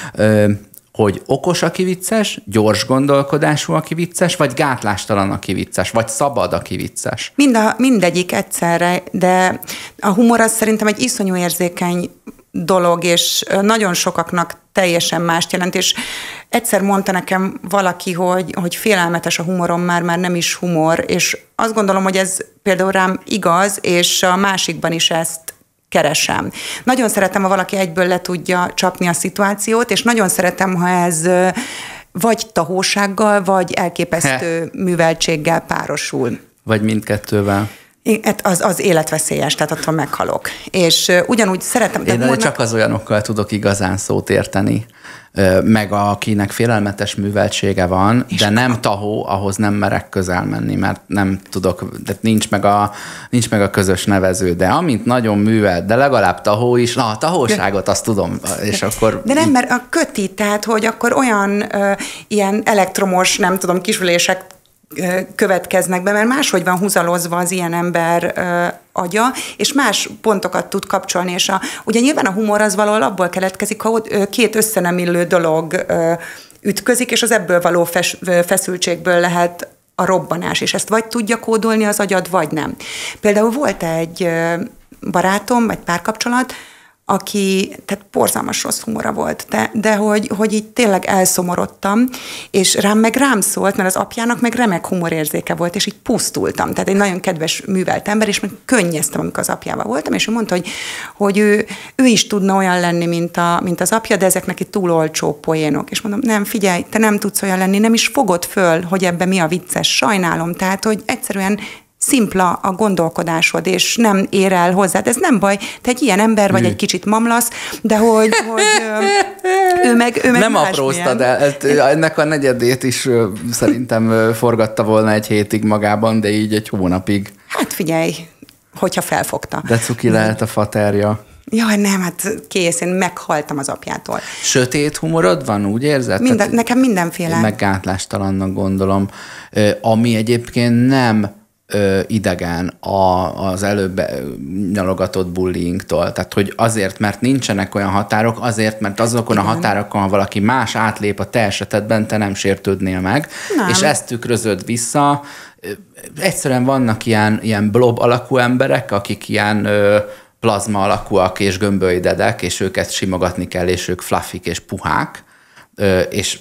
hogy okos, aki vicces, gyors gondolkodású, aki vicces, vagy gátlástalan, aki vicces, vagy szabad, aki vicces? Mindegyik egyszerre, de a humor az szerintem egy iszonyú érzékeny dolog, és nagyon sokaknak teljesen mást jelent, és egyszer mondta nekem valaki, hogy félelmetes a humorom, már nem is humor, és azt gondolom, hogy ez például rám igaz, és a másikban is ezt keresem. Nagyon szeretem, ha valaki egyből le tudja csapni a szituációt, és nagyon szeretem, ha ez vagy tahósággal, vagy elképesztő műveltséggel párosul. Vagy mindkettővel. Az életveszélyes, tehát attól meghalok. És ugyanúgy szeretem... Én csak az olyanokkal tudok igazán szót érteni, meg akinek félelmetes műveltsége van, de nem tahó, ahhoz nem merek közel menni, mert nem tudok, de nincs meg a közös nevező, de amint nagyon művelt, de legalább tahó is, a tahóságot azt tudom, és akkor... De nem, mert a köti, tehát, hogy akkor olyan ilyen elektromos, nem tudom, kisülések következnek be, mert máshogy van húzalozva az ilyen ember agya, és más pontokat tud kapcsolni, és ugye nyilván a humor az valahol abból keletkezik, ha ott két összenemillő dolog ütközik, és az ebből való feszültségből lehet a robbanás, és ezt vagy tudja kódolni az agyad, vagy nem. Például volt egy barátom, vagy párkapcsolat, aki, tehát borzalmas rossz humora volt, de hogy így tényleg elszomorodtam, és rám szólt, mert az apjának meg remek humorérzéke volt, és így pusztultam. Tehát egy nagyon kedves, művelt ember, és meg könnyeztem, amikor az apjával voltam, és ő mondta, hogy ő is tudna olyan lenni, mint az apja, de ezek neki túl olcsó poénok. És mondom, nem, figyelj, te nem tudsz olyan lenni, nem is fogod föl, hogy ebben mi a vicces, sajnálom. Tehát, hogy egyszerűen szimpla a gondolkodásod, és nem ér el hozzád. Ez nem baj, te egy ilyen ember vagy, egy kicsit mamlasz, de hogy ő meg nem apróztad el. Ennek a negyedét is szerintem forgatta volna egy hétig magában, de így egy hónapig. Hát figyelj, hogyha felfogta. De cuki lehet a faterja. Jaj, nem, hát kész, én meghaltam az apjától. Sötét humorod van, úgy érzed? Nekem mindenféle. Meg gátlástalannak gondolom. Ami egyébként nem idegen az előbb nyalogatott bullyingtól. Tehát, hogy azért, mert nincsenek olyan határok, azért, mert azokon a határokon, ha valaki más átlép a te esetedben, te nem sértődnél meg, nem. És ezt tükrözöd vissza. Egyszerűen vannak ilyen blob alakú emberek, akik ilyen plazma alakúak és gömbölydedek, és őket simogatni kell, és ők fluffik és puhák, és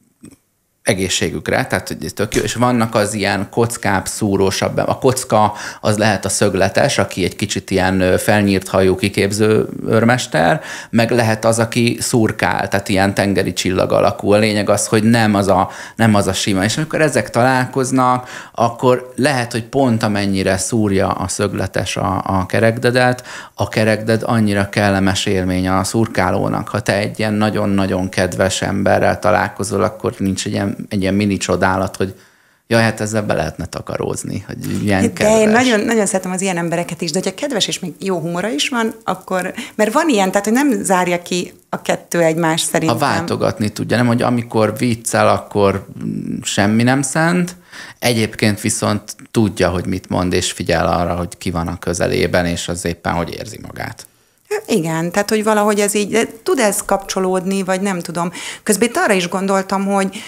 egészségükre, tehát hogy tök jó, és vannak az ilyen kockább, szúrósabb, a kocka az lehet a szögletes, aki egy kicsit ilyen felnyírt hajú kiképző őrmester, meg lehet az, aki szurkál, tehát ilyen tengeri csillag alakú. A lényeg az, hogy nem az a sima. És amikor ezek találkoznak, akkor lehet, hogy pont amennyire szúrja a szögletes a kerekdedet, a kerekded annyira kellemes élmény a szurkálónak. Ha te egy ilyen nagyon-nagyon kedves emberrel találkozol, akkor nincs egy ilyen mini csodálat, hogy jaj, hát ezzel be lehetne takarózni, hogy ilyen kedves. De én nagyon, nagyon szeretem az ilyen embereket is, de hogyha kedves és még jó humora is van, akkor, mert van ilyen, tehát hogy nem zárja ki a kettő egymást szerintem. Ha váltogatni tudja, nem, hogy amikor viccel, akkor semmi nem szent, egyébként viszont tudja, hogy mit mond, és figyel arra, hogy ki van a közelében, és az éppen, hogy érzi magát. Igen, tehát hogy valahogy ez így, tud ez kapcsolódni, vagy nem tudom. Közben itt arra is gondoltam, hogy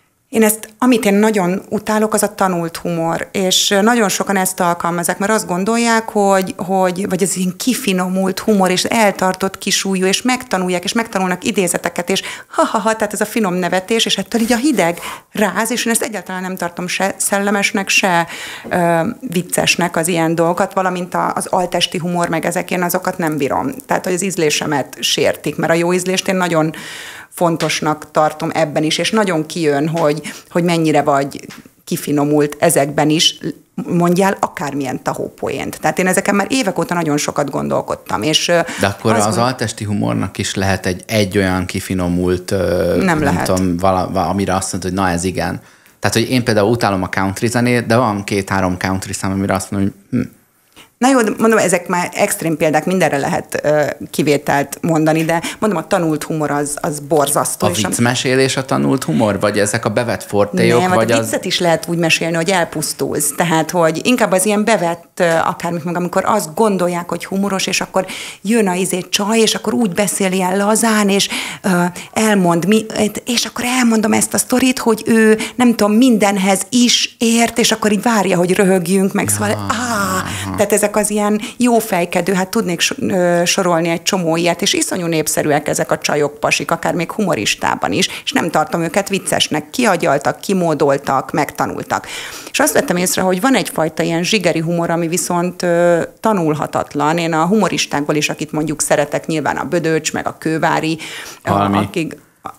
amit én nagyon utálok, az a tanult humor, és nagyon sokan ezt alkalmazzák, mert azt gondolják, vagy ez ilyen kifinomult humor, és eltartott kisúlyú, és megtanulják, és megtanulnak idézeteket, és tehát ez a finom nevetés, és ettől így a hideg ráz, és én ezt egyáltalán nem tartom se szellemesnek, se viccesnek az ilyen dolgokat, valamint az altesti humor, meg ezek, én azokat nem bírom. Tehát, hogy az ízlésemet sértik, mert a jó ízlést én nagyon fontosnak tartom ebben is, és nagyon kijön, hogy mennyire vagy kifinomult ezekben is, mondjál akármilyen tahópoént. Tehát én ezeken már évek óta nagyon sokat gondolkodtam. De akkor az altesti humornak is lehet egy olyan kifinomult, nem tudom, amire azt mondod, hogy na ez igen. Tehát, hogy én például utálom a country zenét, de van 2-3 country szám, amire azt mondom, hogy Na jó, mondom, ezek már extrém példák, mindenre lehet kivételt mondani, de mondom, a tanult humor az borzasztó. A viccmesélés a tanult humor? Vagy ezek a bevett fortélyok? Nem, vagy a viccet is lehet úgy mesélni, hogy elpusztulsz. Tehát, hogy inkább az ilyen bevett akármit meg, amikor azt gondolják, hogy humoros, és akkor jön a csaj, és akkor úgy beszél ilyen lazán, és elmond, és akkor elmondom ezt a sztorit, hogy ő nem tudom, mindenhez is ért, és akkor így várja, hogy röhögjünk, meg szóval, tehát ezek az ilyen jófejkedő, hát tudnék sorolni egy csomó ilyet, és iszonyú népszerűek ezek a csajok, pasik, akár még humoristában is, és nem tartom őket viccesnek, kiagyaltak, kimódoltak, megtanultak. És azt vettem észre, hogy van egyfajta ilyen zsigeri humor, ami viszont tanulhatatlan. Én a humoristákból is, akit mondjuk szeretek, nyilván a Bödöcs, meg a Kővári, akik,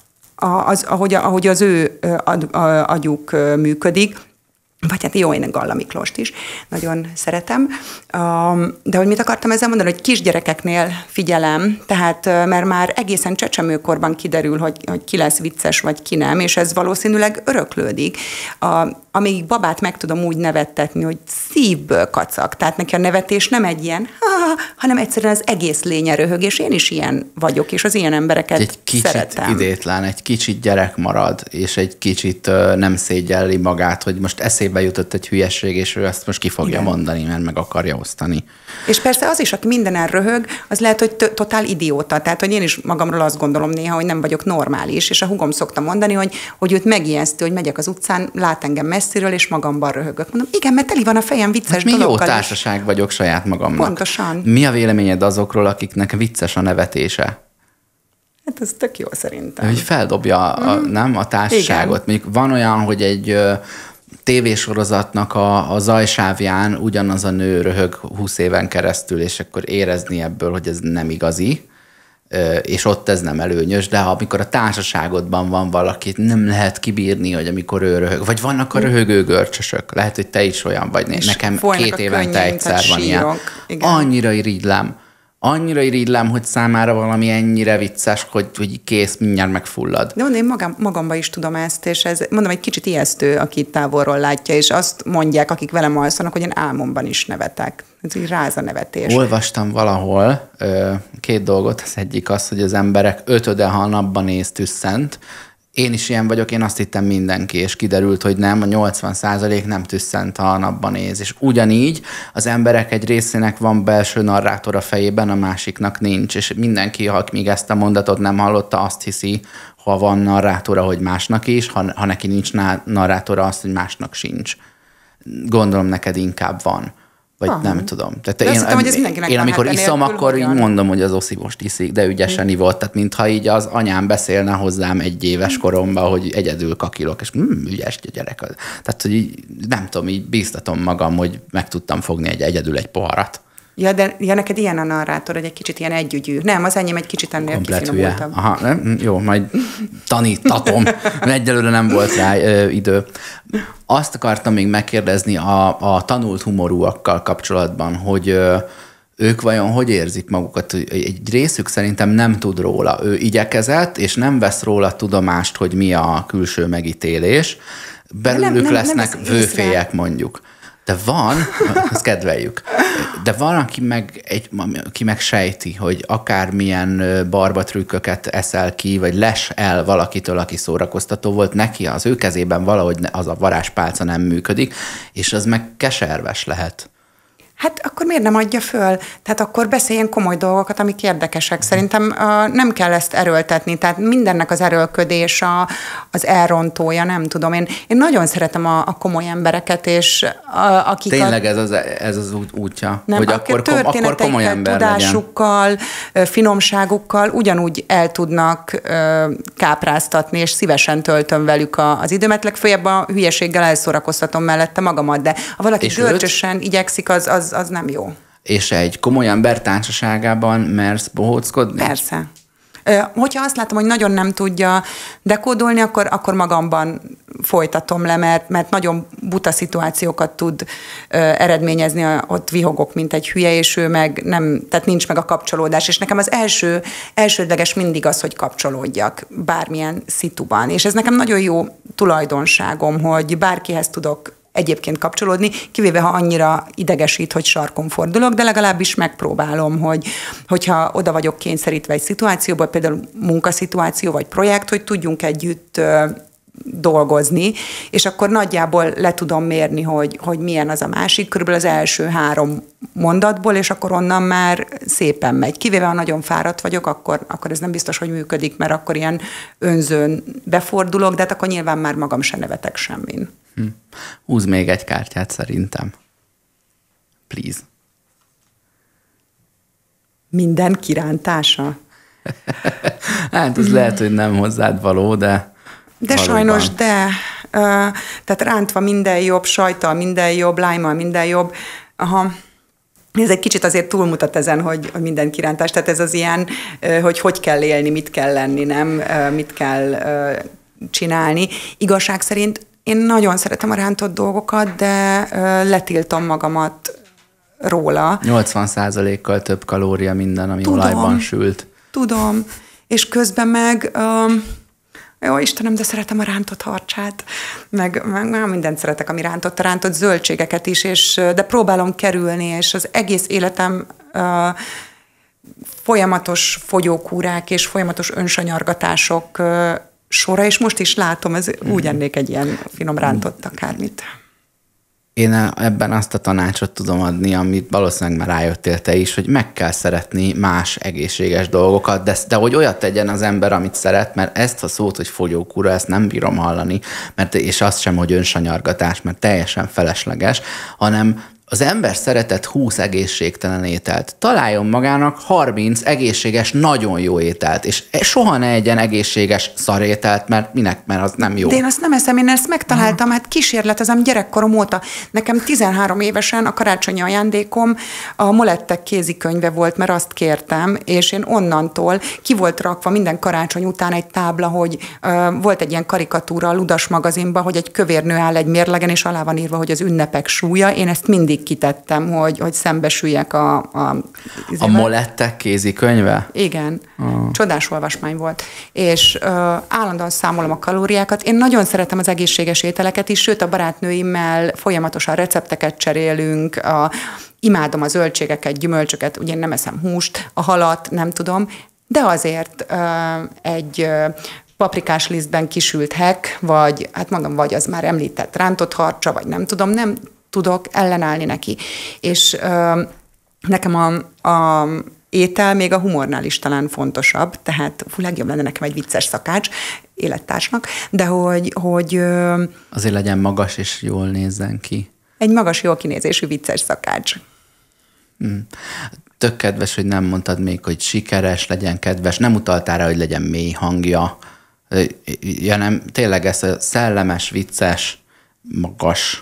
ahogy az ő agyuk működik, vagy hát jó, én Galla Miklóst is nagyon szeretem. De hogy mit akartam ezzel mondani, hogy kisgyerekeknél figyelem, tehát mert már egészen csecsemőkorban kiderül, hogy ki lesz vicces, vagy ki nem, és ez valószínűleg öröklődik. Amíg babát meg tudom úgy nevettetni, hogy szívből kacag. Tehát neki a nevetés nem egy ilyen, hanem egyszerűen az egész lénye röhög, és én is ilyen vagyok, és az ilyen embereket egy kicsit szeretem. Idétlen, egy kicsit gyerek marad, és egy kicsit nem szégyelli magát, hogy most eszébe jutott egy hülyesség, és ő ezt most ki fogja mondani, mert meg akarja osztani. És persze az is, aki mindenen röhög, az lehet, hogy totál idióta. Tehát, hogy én is magamról azt gondolom néha, hogy nem vagyok normális, és a hugom szokta mondani, hogy őt megijesztő, hogy megyek az utcán, lát engem messziről, és magamban röhögök. Mondom, igen, mert teli van a fejem olyan vicces mi dolgokkal jó társaság vagyok saját magamnak. Pontosan. Mi a véleményed azokról, akiknek vicces a nevetése? Hát ez tök jó szerintem. Hogy feldobja nem, a társaságot. Igen. Mondjuk van olyan, hogy egy tévésorozatnak a zajsávján ugyanaz a nő röhög 20 éven keresztül, és akkor érezni ebből, hogy ez nem igazi, és ott ez nem előnyös, de amikor a társaságodban van valakit, nem lehet kibírni, hogy amikor ő röhög. Vagy vannak a röhögő görcsösök. Lehet, hogy te is olyan vagy. És nekem 2 évente egyszer van ilyen. Igen. Annyira irigylem, hogy számára valami ennyire vicces, hogy kész, mindjárt megfullad. De én magamba is tudom ezt, és ez, mondom, egy kicsit ijesztő, aki itt távolról látja, és azt mondják, akik velem alszanak, hogy én álmomban is nevetek. Ez így ráz a nevetés. Olvastam valahol 2 dolgot, az egyik az, hogy az emberek 5-öde, ha a napban néz, tüsszent. Én is ilyen vagyok, én azt hittem mindenki, és kiderült, hogy nem, a 80% nem tüsszent, ha a napban néz. És ugyanígy az emberek egy részének van belső narrátor a fejében, a másiknak nincs. És mindenki, ha még ezt a mondatot nem hallotta, azt hiszi, ha van narrátora, hogy másnak is, ha neki nincs narrátora, azt, hogy másnak sincs. Gondolom neked inkább van. Vagy nem tudom. Tehát én amikor iszom, akkor így mondom, hogy az Oszi most iszik, de ügyesen ivott. Tehát mintha így az anyám beszélne hozzám 1 éves koromban, hogy egyedül kakilok, és ügyes gyerek. Tehát, hogy így, nem tudom, így bíztatom magam, hogy meg tudtam fogni egyedül egy poharat. Ja, de neked ilyen a narrátor, hogy egy kicsit ilyen együgyű. Nem, az enyém egy kicsit ennél kifinomultabb. Aha, nem? Jó, majd tanítatom. Egyelőre nem volt rá idő. Azt akartam még megkérdezni a tanult humorúakkal kapcsolatban, hogy ők vajon hogy érzik magukat? Egy részük szerintem nem tud róla. Ő igyekezett, és nem vesz róla tudomást, hogy mi a külső megítélés. Belőlük lesznek vőfélyek mondjuk. De van, azt kedveljük, de van, aki meg sejti, hogy akármilyen barbatrükköket eszel ki, vagy les el valakitől, aki szórakoztató volt, neki az ő kezében valahogy az a varázspálca nem működik, és az meg keserves lehet. Hát akkor miért nem adja föl? Tehát akkor beszéljen komoly dolgokat, amik érdekesek. Szerintem nem kell ezt erőltetni, tehát mindennek az erőlködés az elrontója, nem tudom. Én nagyon szeretem a komoly embereket, és akik... Tényleg ez az útja, nem, hogy akkor komoly ember tudásukkal, legyen. Finomságukkal ugyanúgy el tudnak kápráztatni, és szívesen töltöm velük az időmet. Legfőjebb a hülyeséggel elszórakoztatom mellette magamat, de ha valaki görcsösen igyekszik, az nem jó. És egy komoly ember társaságában mersz bohóckodni? Persze. Hogyha azt látom, hogy nagyon nem tudja dekódolni, akkor magamban folytatom le, mert nagyon buta szituációkat tud eredményezni, ott vihogok, mint egy hülye, és ő meg nem, tehát nincs meg a kapcsolódás. És nekem az elsődleges mindig az, hogy kapcsolódjak bármilyen szituban. És ez nekem nagyon jó tulajdonságom, hogy bárkihez tudok egyébként kivéve ha annyira idegesít, hogy sarkon fordulok, de legalábbis megpróbálom, hogyha oda vagyok kényszerítve egy szituációba, például munkaszituáció vagy projekt, hogy tudjunk együtt dolgozni, és akkor nagyjából le tudom mérni, hogy milyen az a másik, körülbelül az első 3 mondatból, és akkor onnan már szépen megy. Kivéve, ha nagyon fáradt vagyok, akkor ez nem biztos, hogy működik, mert akkor ilyen önzőn befordulok, de hát akkor nyilván már magam se nevetek semmin. Húz még egy kártyát szerintem. Please. Minden kirántása? Hát ez lehet, hogy nem hozzád való, de valóban. Sajnos, tehát rántva minden jobb, sajttal minden jobb, lájmmal minden jobb. Aha. Ez egy kicsit azért túlmutat ezen, hogy minden kirántás. Tehát ez az ilyen, hogy kell élni, mit kell lenni, nem mit kell csinálni. Igazság szerint én nagyon szeretem a rántott dolgokat, de letiltom magamat róla. 80%-kal több kalória minden, ami olajban sült. Tudom, és közben meg... Jó, Istenem, de szeretem a rántott harcsát, meg mindent szeretek, ami rántott, a rántott zöldségeket is, de próbálom kerülni, és az egész életem folyamatos fogyókúrák és folyamatos önsanyargatások sora, és most is látom, ez úgy ennék egy ilyen finom rántott akármit. Én ebben azt a tanácsot tudom adni, amit valószínűleg már rájöttél te is, hogy meg kell szeretni más egészséges dolgokat, de hogy olyat tegyen az ember, amit szeret, mert ezt a szót, hogy fogyókúra, ezt nem bírom hallani, és azt sem, hogy önsanyargatás, mert teljesen felesleges, hanem az ember szeretett 20 egészségtelen ételt. Találjon magának 30 egészséges, nagyon jó ételt, és soha ne egyen egészséges szarételt, mert minek, mert az nem jó. De én azt nem eszem, én ezt megtaláltam, hát kísérletezem gyerekkorom óta. Nekem 13 évesen a karácsonyi ajándékom a Molettek kézikönyve volt, mert azt kértem, és én onnantól ki volt rakva minden karácsony után egy tábla, hogy volt egy ilyen karikatúra a Ludas magazinban, hogy egy kövérnő áll egy mérlegen, és alá van írva, hogy az ünnepek súlya. Én ezt mindig kitettem, hogy szembesüljek a Molettek kézikönyve? Igen. Csodás olvasmány volt. És állandóan számolom a kalóriákat. Én nagyon szeretem az egészséges ételeket is, sőt a barátnőimmel folyamatosan recepteket cserélünk, imádom a zöldségeket, gyümölcsöket, ugye én nem eszem húst, a halat, nem tudom, de azért egy paprikás lisztben kisült hek, vagy hát mondom, vagy az már említett rántott harcsa, vagy nem tudom, nem tudok ellenállni neki. És nekem a étel még a humornál is talán fontosabb, tehát legjobb lenne nekem egy vicces szakács élettársnak, de hogy azért legyen magas és jól nézzen ki. Egy magas, jól kinézésű vicces szakács. Tök kedves, hogy nem mondtad még, hogy sikeres, legyen kedves, nem utaltál rá, hogy legyen mély hangja, hanem tényleg ez a szellemes, vicces, magas.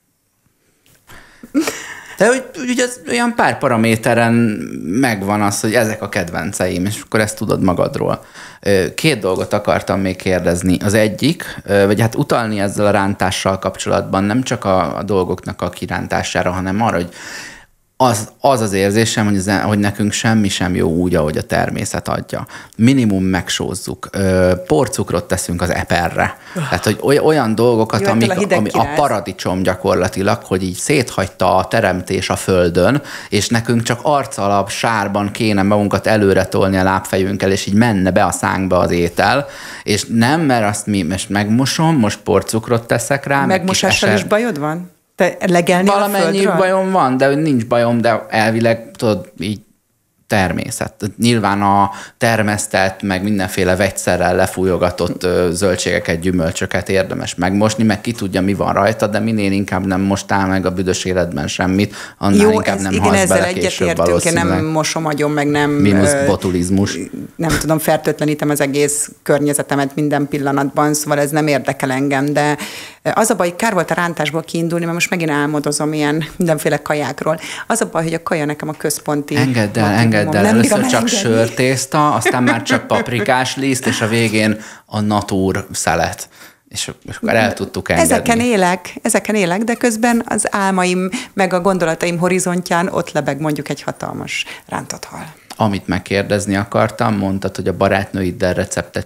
De hogy ugye az olyan pár paraméteren megvan az, hogy ezek a kedvenceim, és akkor ezt tudod magadról. 2 dolgot akartam még kérdezni. Az egyik, vagy hát utalni ezzel a rántással kapcsolatban nem csak a dolgoknak a kirántására, hanem arra, hogy az érzésem, hogy nekünk semmi sem jó úgy, ahogy a természet adja. Minimum megsózzuk. Porcukrot teszünk az eperre. Tehát, hogy olyan dolgokat, ami a paradicsom gyakorlatilag, hogy így széthagyta a teremtés a földön, és nekünk csak arcalap, sárban kéne magunkat előre tolni a lábfejünkkel, és így menne be a szánkba az étel. És nem, mert azt mi most megmosom, most porcukrot teszek rá. Megmosással is bajod van? Te legelni valamennyi bajom van, de nincs bajom, de elvileg tudod, így természet. Nyilván a termesztett, meg mindenféle vegyszerrel lefújogatott zöldségeket, gyümölcsöket érdemes megmosni, meg ki tudja, mi van rajta, de minél inkább nem mostál meg a büdös életben semmit, annál inkább nem halsz bele később valószínűleg. Én nem mosom agyon, meg nem... Mínusz botulizmus. Nem tudom, fertőtlenítem az egész környezetemet minden pillanatban, szóval ez nem érdekel engem, de az a baj, hogy kár volt a rántásból kiindulni, mert most megint álmodozom ilyen mindenféle kajákról. Az a baj, hogy a kaja nekem a központi... Engedd el. Először csak sörtészta, aztán már csak paprikás liszt, és a végén a natúr szelet. És akkor el tudtuk engedni. Ezeken élek, de közben az álmaim meg a gondolataim horizontján ott lebeg mondjuk egy hatalmas rántott hal. Amit megkérdezni akartam, mondtad, hogy a barátnőiddel receptet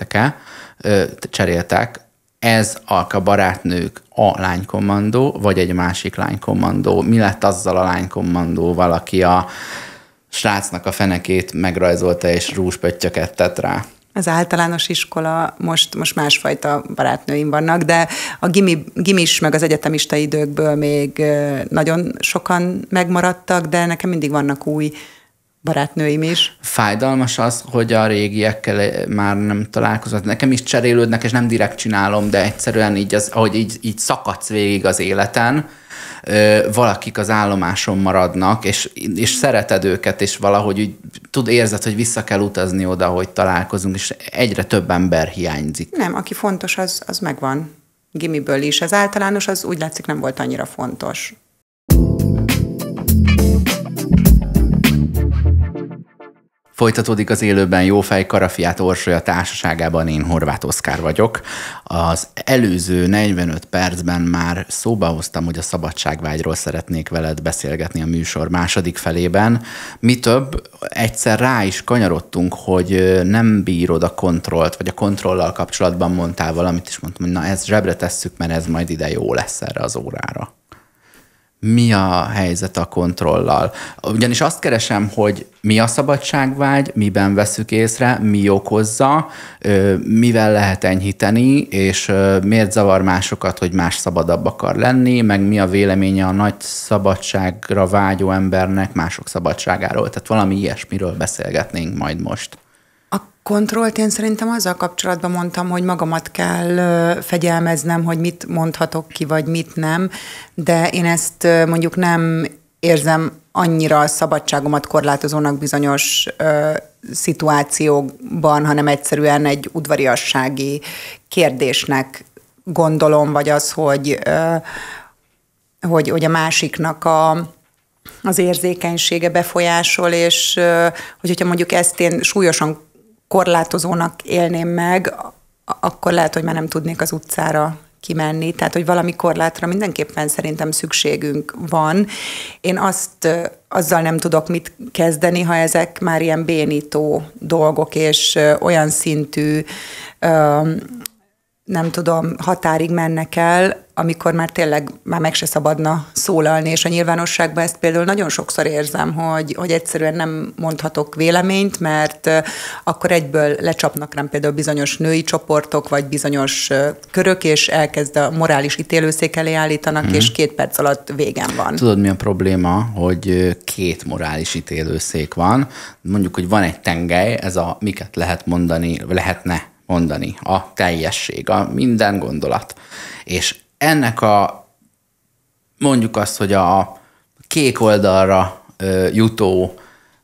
cseréltek. Ez a barátnők a lánykommandó, vagy egy másik lánykommandó? Mi lett azzal a lánykommandóval, aki a srácnak a fenekét megrajzolta és rúzspöttyöket tett rá? Az általános iskola, most másfajta barátnőim vannak, de a gimis meg az egyetemista időkből még nagyon sokan megmaradtak, de nekem mindig vannak új barátnőim is. Fájdalmas az, hogy a régiekkel már nem találkozott. Nekem is cserélődnek, és nem direkt csinálom, de egyszerűen így, ahogy így szakadsz végig az életen, valakik az állomáson maradnak, és szereted őket, és valahogy úgy érzed, hogy vissza kell utazni oda, hogy találkozunk, és egyre több ember hiányzik. Nem, aki fontos, az megvan. Gimiből is. Az általános, az úgy látszik nem volt annyira fontos. Folytatódik az élőben Jófej Karafiát Orsolya társaságában, én Horváth Oszkár vagyok. Az előző 45 percben már szóba hoztam, hogy a szabadságvágyról szeretnék veled beszélgetni a műsor második felében. Mi több, egyszer rá is kanyarodtunk, hogy nem bírod a kontrollt, vagy a kontrollal kapcsolatban mondtál valamit, és mondtam, hogy na ezt zsebre tesszük, mert ez majd ide jó lesz erre az órára. Mi a helyzet a kontrollal? Ugyanis azt keresem, hogy mi a szabadságvágy, miben veszük észre, mi okozza, mivel lehet enyhíteni, és miért zavar másokat, hogy más szabadabb akar lenni, meg mi a véleménye a nagy szabadságra vágyó embernek mások szabadságáról. Tehát valami ilyesmiről beszélgetnénk majd most. A kontrollt én szerintem azzal kapcsolatban mondtam, hogy magamat kell fegyelmeznem, hogy mit mondhatok ki, vagy mit nem, de én ezt mondjuk nem érzem annyira a szabadságomat korlátozónak bizonyos szituációkban, hanem egyszerűen egy udvariassági kérdésnek gondolom, vagy az, hogy a másiknak az érzékenysége befolyásol, és hogyha mondjuk ezt én súlyosan korlátozónak élném meg, akkor lehet, hogy már nem tudnék az utcára kimenni. Tehát, hogy valami korlátra mindenképpen szerintem szükségünk van. Én azzal nem tudok mit kezdeni, ha ezek már ilyen bénító dolgok, és olyan szintű nem tudom, határig mennek el, amikor már tényleg már meg se szabadna szólalni, és a nyilvánosságban ezt például nagyon sokszor érzem, hogy egyszerűen nem mondhatok véleményt, mert akkor egyből lecsapnak rám például bizonyos női csoportok, vagy bizonyos körök, és elkezd a morális ítélőszék elé állítanak, és 2 perc alatt végem van. Tudod, mi a probléma, hogy 2 morális ítélőszék van. Mondjuk, hogy van egy tengely, ez a miket lehetne mondani, a teljesség, a minden gondolat. És ennek mondjuk azt, hogy a kék oldalra jutó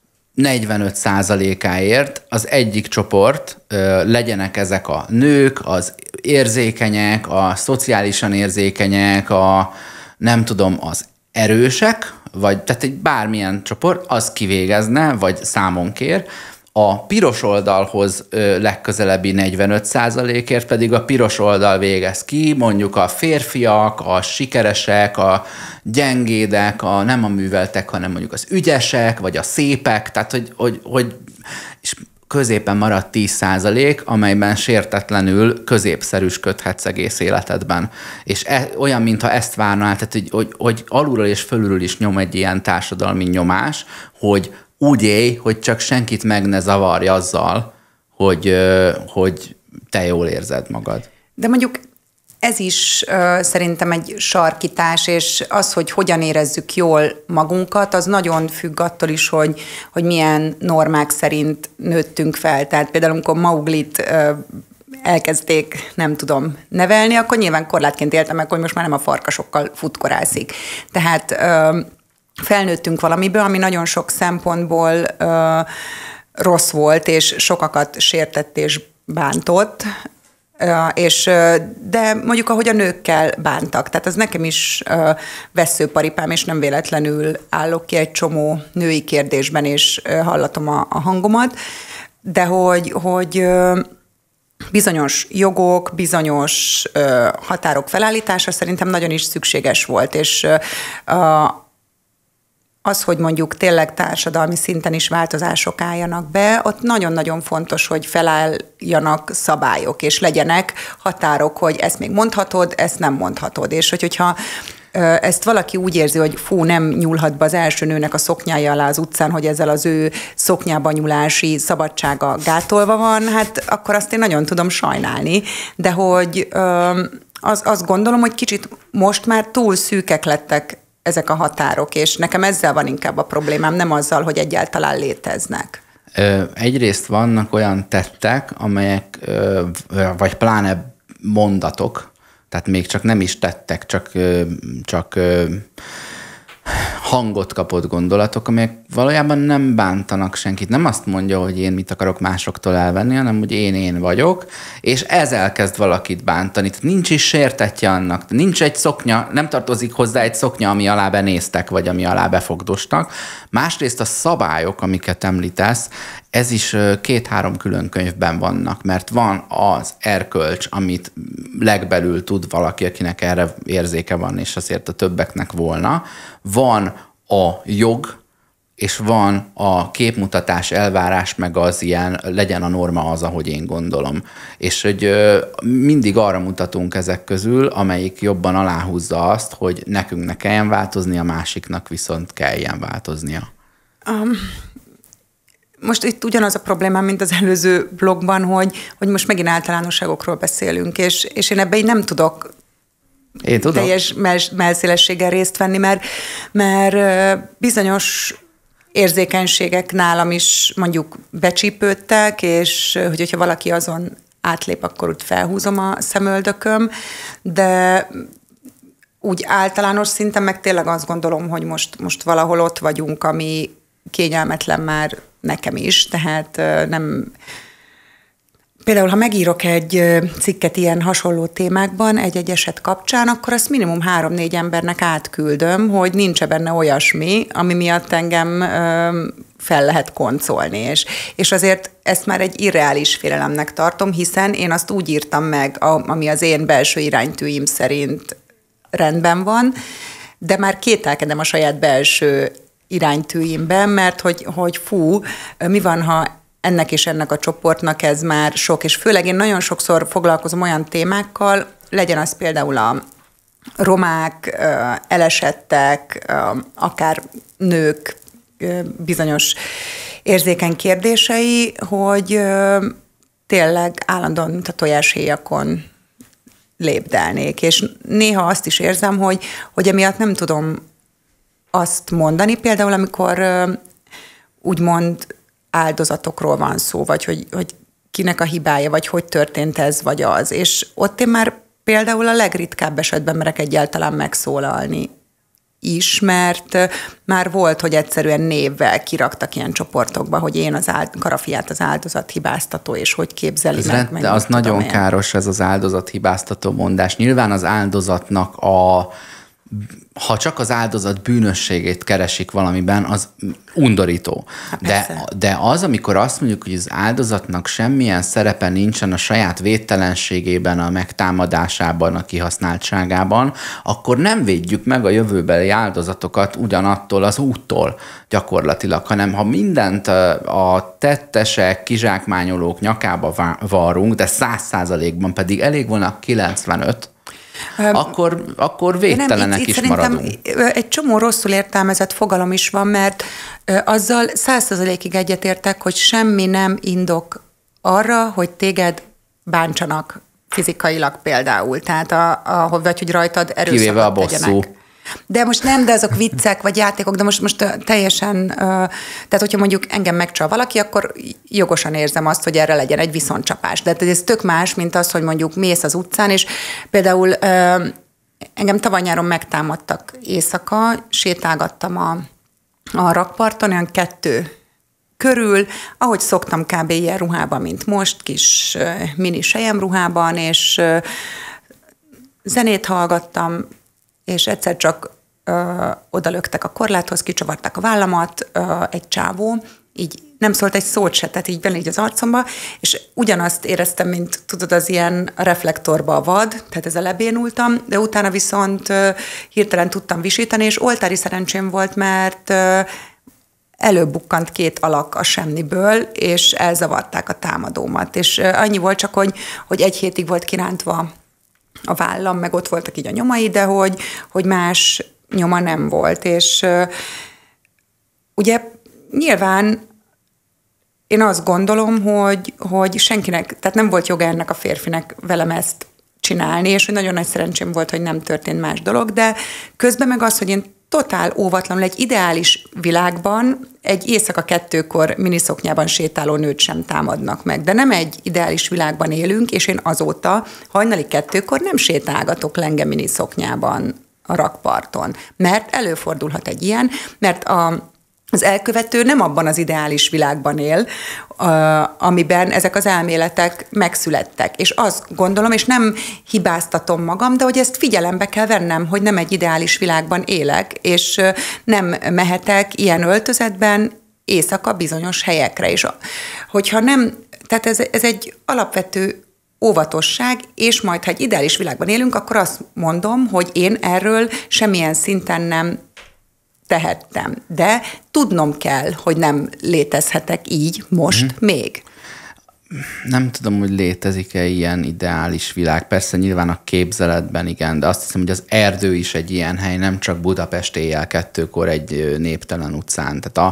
45%-áért az egyik csoport, legyenek ezek a nők, az érzékenyek, a szociálisan érzékenyek, az erősek, vagy tehát egy bármilyen csoport, az kivégezne, vagy számon kér. A piros oldalhoz legközelebbi 45%-ért pedig a piros oldal végez ki, mondjuk a férfiak, a sikeresek, a gyengédek, nem a műveltek, hanem mondjuk az ügyesek, vagy a szépek, tehát hogy és középen maradt 10%, amelyben sértetlenül középszerűsködhetsz egész életedben. És olyan, mintha ezt várnál, tehát hogy alulról és fölülről is nyom egy ilyen társadalmi nyomás, hogy úgy élj, hogy csak senkit meg ne zavarj azzal, hogy te jól érzed magad. De mondjuk ez is szerintem egy sarkítás, és az, hogy hogyan érezzük jól magunkat, az nagyon függ attól is, hogy milyen normák szerint nőttünk fel. Tehát például, amikor Mauglit elkezdték, nem tudom, nevelni, akkor nyilván korlátként éltem meg, hogy most már nem a farkasokkal futkorászik. Tehát felnőttünk valamiből, ami nagyon sok szempontból rossz volt, és sokakat sértett és bántott, de mondjuk ahogy a nőkkel bántak. Tehát az nekem is vesszőparipám, és nem véletlenül állok ki egy csomó női kérdésben, és hallatom a hangomat, de hogy bizonyos jogok, bizonyos határok felállítása szerintem nagyon is szükséges volt, és az, hogy mondjuk tényleg társadalmi szinten is változások álljanak be, ott nagyon-nagyon fontos, hogy felálljanak szabályok, és legyenek határok, hogy ezt még mondhatod, ezt nem mondhatod. És hogyha ezt valaki úgy érzi, hogy nem nyúlhat be az első nőnek a szoknyája alá az utcán, hogy ezzel az ő szoknyába nyúlási szabadsága gátolva van, hát akkor azt én nagyon tudom sajnálni. De hogy azt gondolom, hogy kicsit most már túl szűkek lettek ezek a határok, és nekem ezzel van inkább a problémám, nem azzal, hogy egyáltalán léteznek. Egyrészt vannak olyan tettek, amelyek, vagy pláne mondatok, tehát még csak nem is tettek, csak hangot kapott gondolatok, amelyek valójában nem bántanak senkit. Nem azt mondja, hogy én mit akarok másoktól elvenni, hanem hogy én vagyok, és ez elkezd valakit bántani. Tehát nincs is sértetje annak. Nincs egy szoknya, nem tartozik hozzá egy szoknya, ami alá benéztek, vagy ami alá befogdostak. Másrészt a szabályok, amiket említesz, ez is 2-3 külön könyvben vannak, mert van az erkölcs, amit legbelül tud valaki, akinek erre érzéke van, és azért a többeknek volna. Van a jog, és van a képmutatás, elvárás, meg az ilyen, legyen a norma az, ahogy én gondolom. És hogy mindig arra mutatunk ezek közül, amelyik jobban aláhúzza azt, hogy nekünk ne kelljen változni, a másiknak viszont kelljen változnia. Most itt ugyanaz a problémám, mint az előző blogban, hogy most megint általánosságokról beszélünk, és én ebben így nem tudok teljes mellszélességgel részt venni, mert bizonyos érzékenységek nálam is mondjuk becsípődtek, és hogyha valaki azon átlép, akkor úgy felhúzom a szemöldököm, de úgy általános szinten meg tényleg azt gondolom, hogy most valahol ott vagyunk, ami kényelmetlen már nekem is, tehát nem... Például, ha megírok egy cikket ilyen hasonló témákban, egy eset kapcsán, akkor azt minimum 3-4 embernek átküldöm, hogy nincs benne olyasmi, ami miatt engem fel lehet koncolni. És azért ezt már egy irreális félelemnek tartom, hiszen én azt úgy írtam meg, ami az én belső iránytűim szerint rendben van, de már kételkedem a saját belső iránytűimben, mert hogy fú, mi van, ha ennek és ennek a csoportnak ez már sok, és főleg én nagyon sokszor foglalkozom olyan témákkal, legyen az például a romák, elesettek, akár nők bizonyos érzékeny kérdései, hogy tényleg állandóan, mint a tojáshéjakon lépdelnék, és néha azt is érzem, hogy emiatt nem tudom azt mondani, például amikor úgymond áldozatokról van szó, vagy hogy kinek a hibája, vagy hogy történt ez, vagy az. És ott én már például a legritkább esetben merek egyáltalán megszólalni is, mert már volt, hogy egyszerűen névvel kiraktak ilyen csoportokba, hogy én Karafiát az áldozat hibáztató, és hogy képzeli meg. De az nagyon káros ez az áldozat hibáztató mondás. Nyilván az áldozatnak ha csak az áldozat bűnösségét keresik valamiben, az undorító. De az, amikor azt mondjuk, hogy az áldozatnak semmilyen szerepe nincsen a saját védtelenségében, a megtámadásában, a kihasználtságában, akkor nem védjük meg a jövőbeli áldozatokat ugyanattól az úttól gyakorlatilag, hanem ha mindent a tettesek, kizsákmányolók nyakába varrunk, de 100%-ban pedig elég volna 95, akkor végtelenek is maradunk. Egy csomó rosszul értelmezett fogalom is van, mert azzal 100%-ig egyetértek, hogy semmi nem indok arra, hogy téged bántsanak fizikailag például, tehát vagy hogy rajtad erőszakot kivéve a bosszú. tegyenek. De most nem, de azok viccek vagy játékok, de most teljesen, tehát hogyha mondjuk engem megcsal valaki, akkor jogosan érzem azt, hogy erre legyen egy viszontcsapás. De ez tök más, mint az, hogy mondjuk mész az utcán, és például engem tavaly nyáron megtámadtak éjszaka, sétálgattam a rakparton, olyan 2 körül, ahogy szoktam kb. Ilyen ruhában, mint most, kis mini selyemruhában, és zenét hallgattam, és egyszer csak odalöktek a korláthoz, kicsavarták a vállamat, egy csávó, így nem szólt egy szót se, tehát így benne így az arcomba, és ugyanazt éreztem, mint tudod, az ilyen reflektorba a vad, tehát ezzel lebénultam, de utána viszont hirtelen tudtam visítani, és oltári szerencsém volt, mert előbukkant 2 alak a semmiből, és elzavarták a támadómat. És annyi volt csak, hogy 1 hétig volt kirántva a vállam, meg ott voltak így a nyomai, de hogy más nyoma nem volt. És ugye nyilván én azt gondolom, hogy senkinek, tehát nem volt joga ennek a férfinek velem ezt csinálni, és hogy nagyon nagy szerencsém volt, hogy nem történt más dolog, de közben meg az, hogy én totál óvatlanul egy ideális világban egy éjszaka 2-kor miniszoknyában sétáló nőt sem támadnak meg. De nem egy ideális világban élünk, és én azóta hajnali 2-kor nem sétálgatok lenge miniszoknyában a rakparton. Mert előfordulhat egy ilyen, mert az elkövető nem abban az ideális világban él, amiben ezek az elméletek megszülettek. És azt gondolom, és nem hibáztatom magam, de hogy ezt figyelembe kell vennem, hogy nem egy ideális világban élek, és nem mehetek ilyen öltözetben éjszaka bizonyos helyekre. És hogyha nem, tehát ez egy alapvető óvatosság, és majd, ha egy ideális világban élünk, akkor azt mondom, hogy én erről semmilyen szinten nem tehettem. De tudnom kell, hogy nem létezhetek így most még. Nem tudom, hogy létezik-e ilyen ideális világ. Persze nyilván a képzeletben igen, de azt hiszem, hogy az erdő is egy ilyen hely, nem csak Budapest éjjel 2-kor egy néptelen utcán. Tehát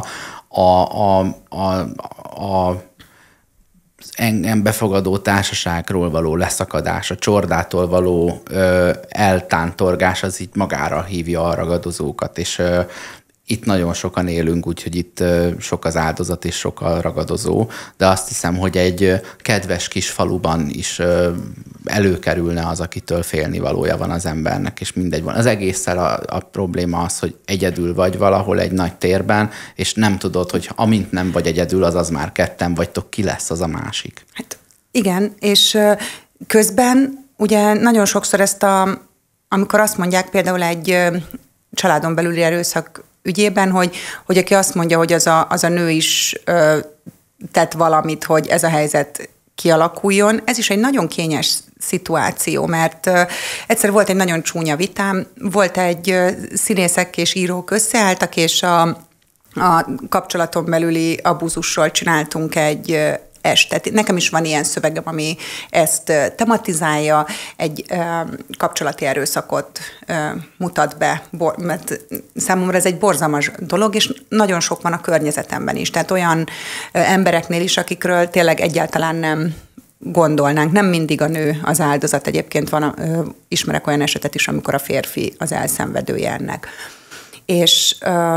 az engem befogadó társaságról való leszakadás, a csordától való eltántorgás, az így magára hívja a ragadozókat, és itt nagyon sokan élünk, úgyhogy itt sok az áldozat és sok a ragadozó, de azt hiszem, hogy egy kedves kis faluban is előkerülne az, akitől félnivalója van az embernek, és mindegy van. Az egésszel a probléma az, hogy egyedül vagy valahol egy nagy térben, és nem tudod, hogy amint nem vagy egyedül, azaz már ketten vagytok, ki lesz az a másik. Hát igen, és közben ugye nagyon sokszor amikor azt mondják például egy családon belüli erőszak ügyében, hogy aki azt mondja, hogy az a nő is tett valamit, hogy ez a helyzet kialakuljon, ez is egy nagyon kényes szituáció, mert egyszer volt egy nagyon csúnya vitám, volt egy színészek és írók összeálltak, és a kapcsolaton belüli abúzusról csináltunk egy estet. Nekem is van ilyen szövegem, ami ezt tematizálja, egy kapcsolati erőszakot mutat be, mert számomra ez egy borzalmas dolog, és nagyon sok van a környezetemben is. Tehát olyan embereknél is, akikről tényleg egyáltalán nem gondolnánk. Nem mindig a nő az áldozat. Egyébként ismerek olyan esetet is, amikor a férfi az elszenvedője ennek. És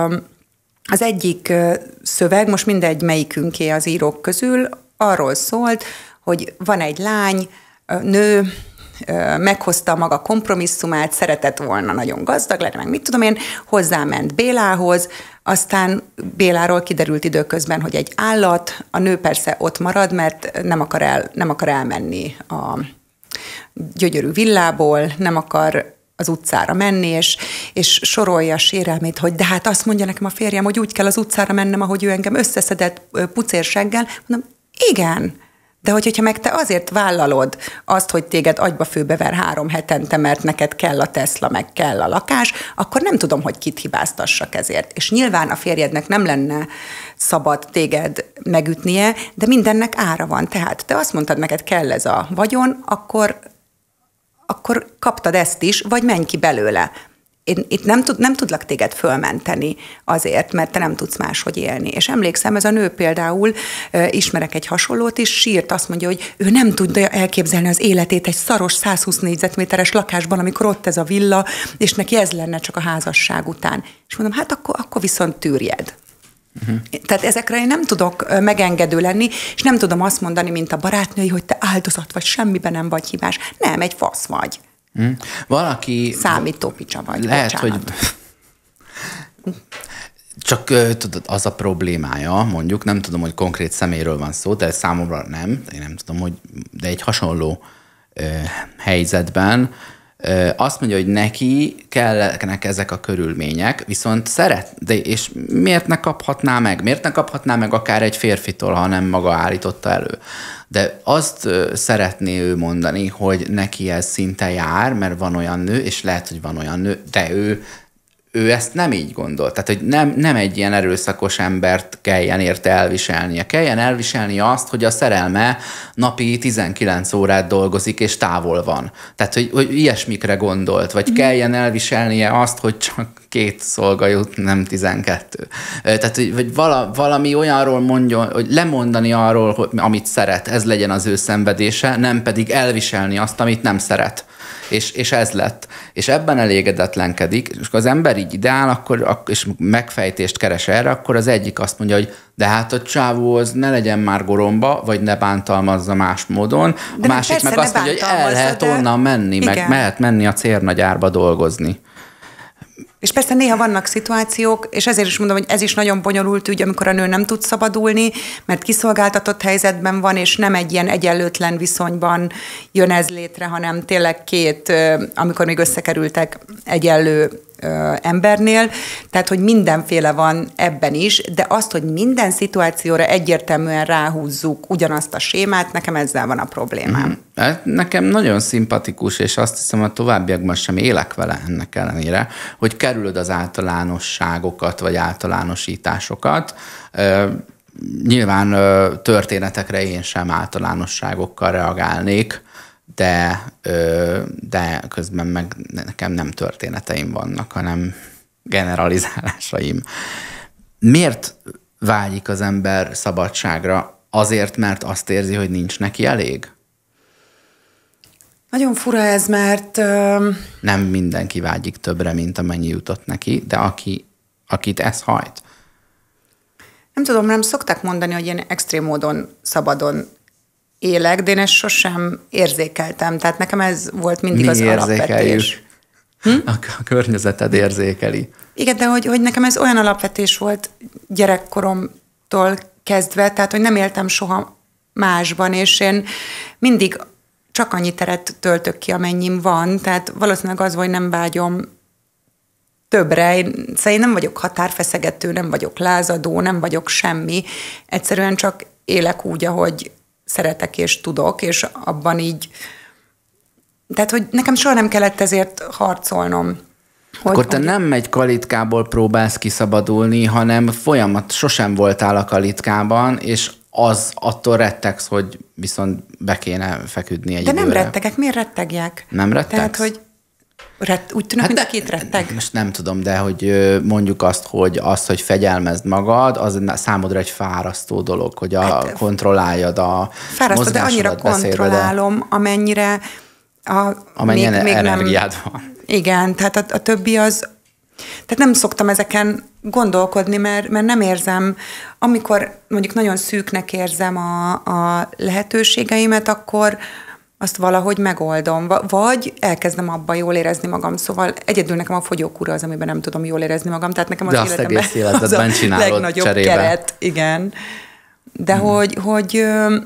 az egyik szöveg, most mindegy melyikünké az írók közül, arról szólt, hogy van egy lány, nő, meghozta maga kompromisszumát, szeretett volna nagyon gazdag lenni, meg mit tudom én, hozzáment Bélához, aztán Béláról kiderült időközben, hogy egy állat, a nő persze ott marad, mert nem akar elmenni a gyönyörű villából, nem akar az utcára menni, és sorolja a sérelmét, hogy de hát azt mondja nekem a férjem, hogy úgy kell az utcára mennem, ahogy ő engem összeszedett pucérseggel. Mondom, igen, de hogyha meg te azért vállalod azt, hogy téged agyba főbever 3 hetente, mert neked kell a Tesla, meg kell a lakás, akkor nem tudom, hogy kit hibáztassak ezért. És nyilván a férjednek nem lenne szabad téged megütnie, de mindennek ára van. Tehát te azt mondtad, neked kell ez a vagyon, akkor kaptad ezt is, vagy menj ki belőle. Én itt nem tudlak téged fölmenteni azért, mert te nem tudsz máshogy élni. És emlékszem, ez a nő például, ismerek egy hasonlót is, sírt, azt mondja, hogy ő nem tudja elképzelni az életét egy szaros 120 négyzetméteres lakásban, amikor ott ez a villa, és neki ez lenne csak a házasság után. És mondom, hát akkor viszont tűrjed. Uh-huh. Tehát ezekre én nem tudok megengedő lenni, és nem tudom azt mondani, mint a barátnői, hogy te áldozat vagy, semmiben nem vagy hibás. Nem, egy fasz vagy. Valaki... Számítópicsa vagy. Lehet, bocsánat. Hogy... Csak tudod, az a problémája, mondjuk, nem tudom, hogy konkrét személyről van szó, de számomra nem, én nem tudom, hogy de egy hasonló helyzetben azt mondja, hogy neki kellenek ezek a körülmények, viszont de és miért ne kaphatná meg? Miért ne kaphatná meg akár egy férfitől, ha nem maga állította elő? De azt szeretné ő mondani, hogy neki ez szinte jár, mert van olyan nő, és lehet, hogy van olyan nő, de ő ezt nem így gondol. Tehát, hogy nem egy ilyen erőszakos embert kelljen érte elviselnie. Kelljen elviselnie azt, hogy a szerelme napi 19 órát dolgozik, és távol van. Tehát, hogy ilyesmikre gondolt. Vagy kelljen elviselnie azt, hogy csak 2 szolga jut, nem 12. Tehát, hogy valami olyanról mondjon, hogy lemondani arról, hogy amit szeret, ez legyen az ő szenvedése, nem pedig elviselni azt, amit nem szeret. És ez lett. És ebben elégedetlenkedik, és az ember így ideál, és megfejtést keres erre, akkor az egyik azt mondja, hogy de hát a csávó az ne legyen már goromba, vagy ne bántalmazza más módon. A másik meg azt mondja, hogy el lehet onnan menni, igen, meg mehet menni a cérnagyárba dolgozni. És persze néha vannak szituációk, és ezért is mondom, hogy ez is nagyon bonyolult ügy, amikor a nő nem tud szabadulni, mert kiszolgáltatott helyzetben van, és nem egy ilyen egyenlőtlen viszonyban jön ez létre, hanem tényleg 2, amikor még összekerültek, egyenlő embernél, tehát, hogy mindenféle van ebben is, de azt, hogy minden szituációra egyértelműen ráhúzzuk ugyanazt a sémát, nekem ezzel van a problémám. Nekem nagyon szimpatikus, és azt hiszem, a továbbiakban sem élek vele ennek ellenére, hogy kerülöd az általánosságokat, vagy általánosításokat. Nyilván történetekre én sem általánosságokkal reagálnék, de közben meg nekem nem történeteim vannak, hanem generalizálásaim. Miért vágyik az ember szabadságra? Azért, mert azt érzi, hogy nincs neki elég? Nagyon fura ez, mert... Nem mindenki vágyik többre, mint amennyi jutott neki, de aki akit ez hajt? Nem tudom, nem szokták mondani, hogy én extrém módon szabadon élek, de én ezt sosem érzékeltem. Tehát nekem ez volt mindig az alapvetés. A környezeted érzékeli. Igen, de hogy nekem ez olyan alapvetés volt gyerekkoromtól kezdve, tehát hogy nem éltem soha másban, és én mindig csak annyi teret töltök ki, amennyim van, tehát valószínűleg az, hogy nem vágyom többre. Szóval én nem vagyok határfeszegető, nem vagyok lázadó, nem vagyok semmi. Egyszerűen csak élek úgy, ahogy szeretek és tudok, és abban így... Tehát, hogy nekem soha nem kellett ezért harcolnom. Akkor te nem egy kalitkából próbálsz kiszabadulni, hanem sosem voltál a kalitkában, és attól rettegsz, hogy viszont be kéne feküdni egy De időre. nem rettegek, miért rettegjek? Nem rettegsz? Tehát, hogy úgy tűnik, mint két retteg. Most nem tudom, de hogy mondjuk azt, hogy fegyelmezd magad, az számodra egy fárasztó dolog, hogy kontrolláljad a fárasztó, de annyira kontrollálom, amennyire amennyi energiád van. Igen, tehát a többi az... Tehát nem szoktam ezeken gondolkodni, mert nem érzem, amikor mondjuk nagyon szűknek érzem a lehetőségeimet, akkor azt valahogy megoldom, vagy elkezdem abban jól érezni magam. Szóval egyedül nekem a fogyókúra az, amiben nem tudom jól érezni magam, tehát nekem az életemben az a legnagyobb cserébe. Keret. Igen. De hogy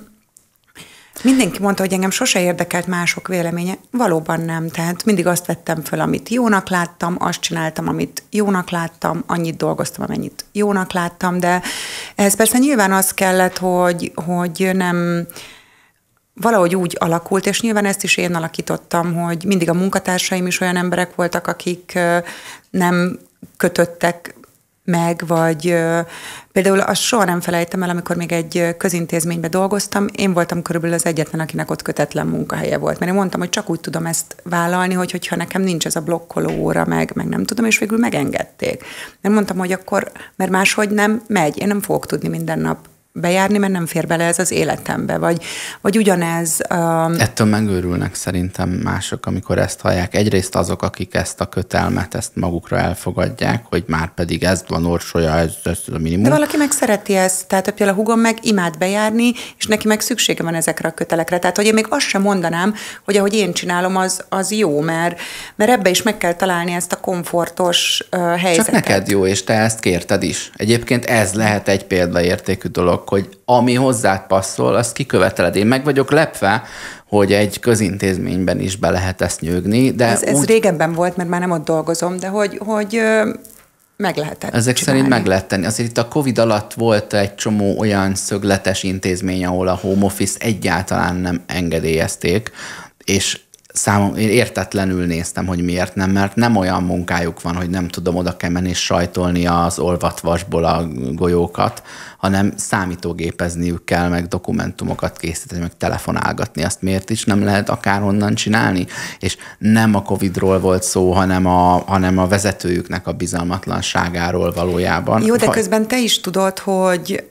mindenki mondta, hogy engem sose érdekelt mások véleménye. Valóban nem. Tehát mindig azt vettem föl, amit jónak láttam, azt csináltam, amit jónak láttam, annyit dolgoztam, amennyit jónak láttam, de ehhez persze nyilván az kellett, hogy nem... Valahogy úgy alakult, és nyilván ezt is én alakítottam, hogy mindig a munkatársaim is olyan emberek voltak, akik nem kötöttek meg, vagy például azt soha nem felejtem el, amikor még egy közintézményben dolgoztam, én voltam körülbelül az egyetlen, akinek ott kötetlen munkahelye volt. Mert én mondtam, hogy csak úgy tudom ezt vállalni, hogyha nekem nincs ez a blokkoló óra, meg nem tudom, és végül megengedték. Mert mondtam, hogy akkor, mert máshogy nem megy, én nem fogok tudni minden nap bejárni, mert nem fér bele ez az életembe, vagy ugyanez... Ettől megőrülnek szerintem mások, amikor ezt hallják. Egyrészt azok, akik ezt a kötelmet, ezt magukra elfogadják, hogy már pedig ez van orsolya, ez a minimum. De valaki meg szereti ezt, tehát például a húgom meg imád bejárni, és neki meg szüksége van ezekre a kötelekre. Tehát, hogy én még azt sem mondanám, hogy ahogy én csinálom, az jó, mert ebbe is meg kell találni ezt a komfortos helyzetet. Csak neked jó, és te ezt kérted is. Egyébként ez lehet egy példaértékű dolog, hogy ami hozzád passzol, azt kiköveteled. Én meg vagyok lepve, hogy egy közintézményben is be lehet ezt nyögni, de ez régebben volt, mert már nem ott dolgozom, de hogy meg lehetett ezek csinálni. szerint meg lehet tenni. Azért itt a Covid alatt volt egy csomó olyan szögletes intézmény, ahol a home office egyáltalán nem engedélyezték, és én értetlenül néztem, hogy miért nem, mert nem olyan munkájuk van, hogy nem tudom, oda kell menni és sajtolni az olvatvasból a golyókat, hanem számítógépezniük kell, meg dokumentumokat készíteni, meg telefonálgatni. Azt miért is nem lehet akárhonnan csinálni? És nem a Covidról volt szó, hanem a vezetőjüknek a bizalmatlanságáról valójában. Jó, de közben te is tudod, hogy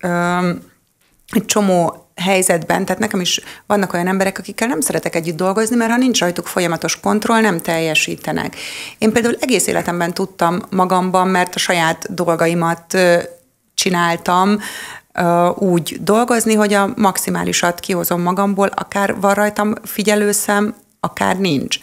egy csomó helyzetben, tehát nekem is vannak olyan emberek, akikkel nem szeretek együtt dolgozni, mert ha nincs rajtuk folyamatos kontroll, nem teljesítenek. Én például egész életemben tudtam magamban, mert a saját dolgaimat csináltam, úgy dolgozni, hogy a maximálisat kihozom magamból, akár van rajtam figyelőszem, akár nincs.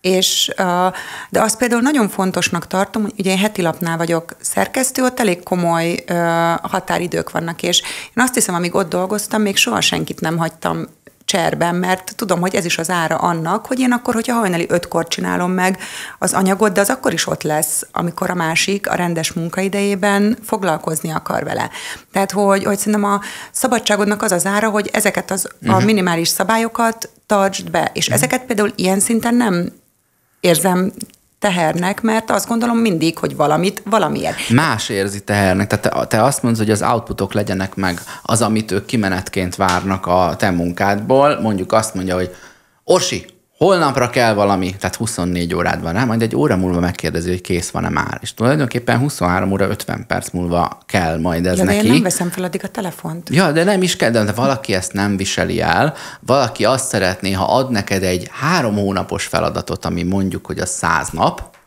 De azt például nagyon fontosnak tartom, hogy ugye én heti lapnál vagyok szerkesztő, ott elég komoly határidők vannak, és én azt hiszem, amíg ott dolgoztam, még soha senkit nem hagytam cserben, mert tudom, hogy ez is az ára annak, hogy én akkor, hogyha hajnali 5-kor csinálom meg az anyagot, de az akkor is ott lesz, amikor a másik a rendes munkaidejében foglalkozni akar vele. Tehát, hogy szerintem a szabadságodnak az az ára, hogy ezeket a minimális szabályokat tartsd be, és ezeket például ilyen szinten nem érzem tehernek, mert azt gondolom mindig, hogy valamiért. Más érzi tehernek. Tehát te azt mondod, hogy az outputok legyenek meg az, amit ők kimenetként várnak a te munkádból. Mondjuk azt mondja, hogy Orsi, holnapra kell valami, tehát 24 órád van rá, majd egy óra múlva megkérdezi, hogy kész van-e már. És tulajdonképpen 23 óra 50 perc múlva kell majd ez neki. De én nem veszem fel addig a telefont. Ja, de nem is kell, de valaki ezt nem viseli el. Valaki azt szeretné, ha ad neked egy 3 hónapos feladatot, ami mondjuk, hogy a 100 nap,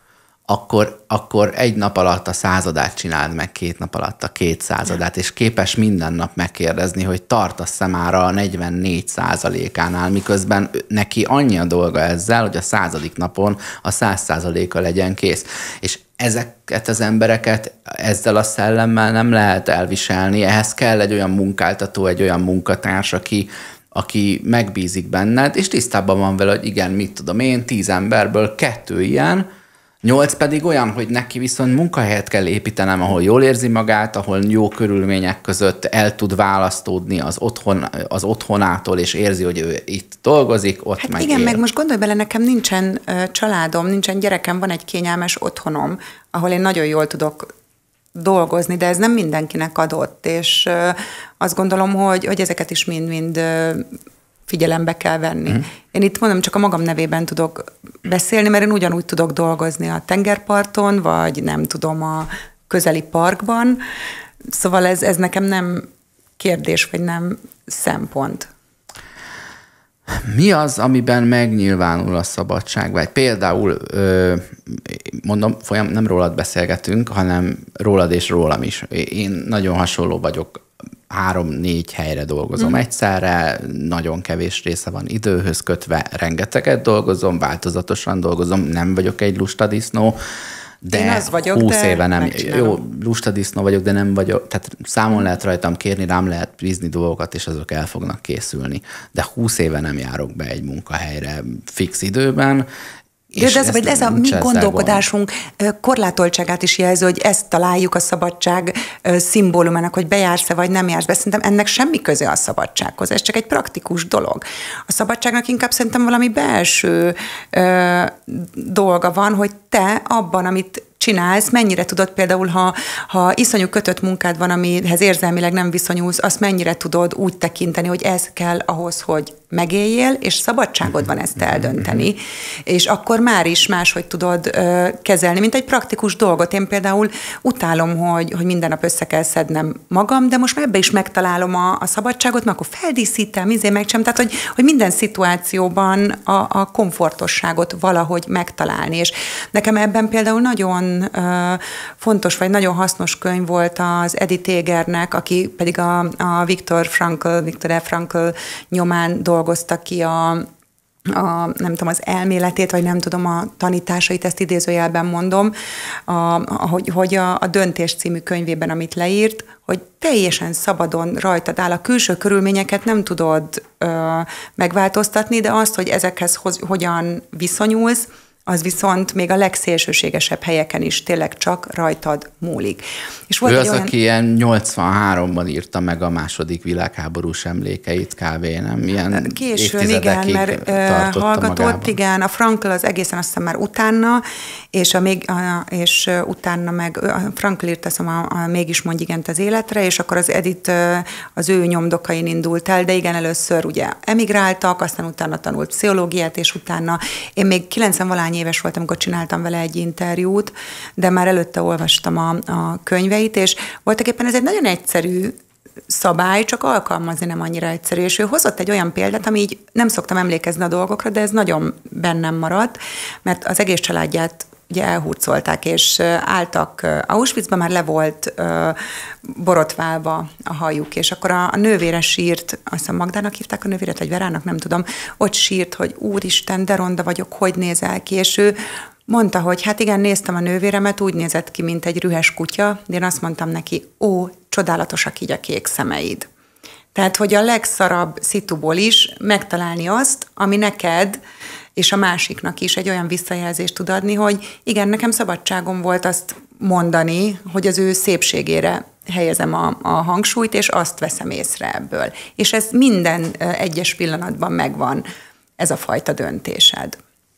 akkor egy nap alatt a 100-át csináld meg, 2 nap alatt a 200-át, és képes minden nap megkérdezni, hogy tartasz-e már a 44%-ánál, miközben neki annyi a dolga ezzel, hogy a 100. napon a 100%-a legyen kész. És ezeket az embereket ezzel a szellemmel nem lehet elviselni, ehhez kell egy olyan munkáltató, egy olyan munkatárs, aki megbízik benned, és tisztában van vele, hogy igen, mit tudom én, 10 emberből 2 ilyen, 8 pedig olyan, hogy neki viszont munkahelyet kell építenem, ahol jól érzi magát, ahol jó körülmények között el tud választódni az otthonától, és érzi, hogy ő itt dolgozik, ott hát meg igen, él. meg most gondolj bele, nekem nincsen családom, nincsen gyerekem, van egy kényelmes otthonom, ahol én nagyon jól tudok dolgozni, de ez nem mindenkinek adott, és azt gondolom, hogy ezeket is mind-mind figyelembe kell venni. Én itt mondom, csak a magam nevében tudok beszélni, mert én ugyanúgy tudok dolgozni a tengerparton, vagy nem tudom, a közeli parkban. Szóval ez nekem nem kérdés, vagy nem szempont. Mi az, amiben megnyilvánul a szabadságvágy? Például, mondom, nem rólad beszélgetünk, hanem rólad és rólam is. Én nagyon hasonló vagyok, 3-4 helyre dolgozom egyszerre, nagyon kevés része van időhöz kötve, rengeteget dolgozom, változatosan dolgozom, nem vagyok egy lustadisznó, de az vagyok, 20 éve nem. megcsinálom. Jó, lustadisznó vagyok, de nem vagyok, tehát számon lehet rajtam kérni, rám lehet bízni dolgokat, és azok el fognak készülni. De 20 éve nem járok be egy munkahelyre fix időben. De ez a mi gondolkodásunk korlátoltságát is jelző, hogy ezt találjuk a szabadság szimbólumának, hogy bejársz-e vagy nem jársz be. Szerintem ennek semmi köze a szabadsághoz, ez csak egy praktikus dolog. A szabadságnak inkább szerintem valami belső dolga van, hogy te abban, amit csinálsz, mennyire tudod például, ha iszonyú kötött munkád van, amihez érzelmileg nem viszonyulsz, azt mennyire tudod úgy tekinteni, hogy ez kell ahhoz, hogy megéljél, és szabadságod van ezt eldönteni, és akkor már is máshogy tudod kezelni, mint egy praktikus dolgot. Én például utálom, hogy minden nap össze kell szednem magam, de most már ebbe is megtalálom a szabadságot, mert akkor feldíszítem, megcsinálom, tehát hogy minden szituációban a komfortosságot valahogy megtalálni, és nekem ebben például nagyon fontos, vagy nagyon hasznos könyv volt az Edith Egernek, aki pedig a Viktor Frankl nyomán dolgozta ki nem tudom, az elméletét, vagy nem tudom, a tanításait, ezt idézőjelben mondom, hogy a Döntés című könyvében, amit leírt, hogy teljesen szabadon rajtad áll, a külső körülményeket nem tudod megváltoztatni, de azt, hogy ezekhez hogyan viszonyulsz, az viszont még a legszélsőségesebb helyeken is tényleg csak rajtad múlik. És volt ő az, aki ilyen 83-ban írta meg a második világháborús emlékeit kb. Nem? Ilyen későn, igen, mert hallgatott, magában. Igen, a Frankl az egészen azt hiszem már utána, és utána meg a Frankl írt azt a Mégis mondj igent az életre, és akkor az Edith az ő nyomdokain indult el, de igen, először ugye emigráltak, aztán utána tanult pszichológiát, és utána én még 90-valány éves voltam, amikor csináltam vele egy interjút, de már előtte olvastam a könyveit, és voltak éppen ez egy nagyon egyszerű szabály, csak alkalmazni nem annyira egyszerű, és ő hozott egy olyan példát, ami így nem szoktam emlékezni a dolgokra, de ez nagyon bennem maradt, mert az egész családját ugye elhurcolták, és álltak Auschwitzban, már le volt borotválva a hajuk, és akkor a nővére sírt, azt hiszem Magdának hívták a nővéret, vagy Verának, nem tudom, ott sírt, hogy úristen, de ronda vagyok, hogy nézel ki, és ő mondta, hogy hát igen, néztem a nővéremet, úgy nézett ki, mint egy rühes kutya, de én azt mondtam neki, ó, csodálatosak így a kék szemeid. Tehát, hogy a legszarabb szituból is megtalálni azt, ami neked és a másiknak is egy olyan visszajelzést tud adni, hogy igen, nekem szabadságom volt azt mondani, hogy az ő szépségére helyezem a hangsúlyt, és azt veszem észre ebből. És ez minden egyes pillanatban megvan, ez a fajta döntésed.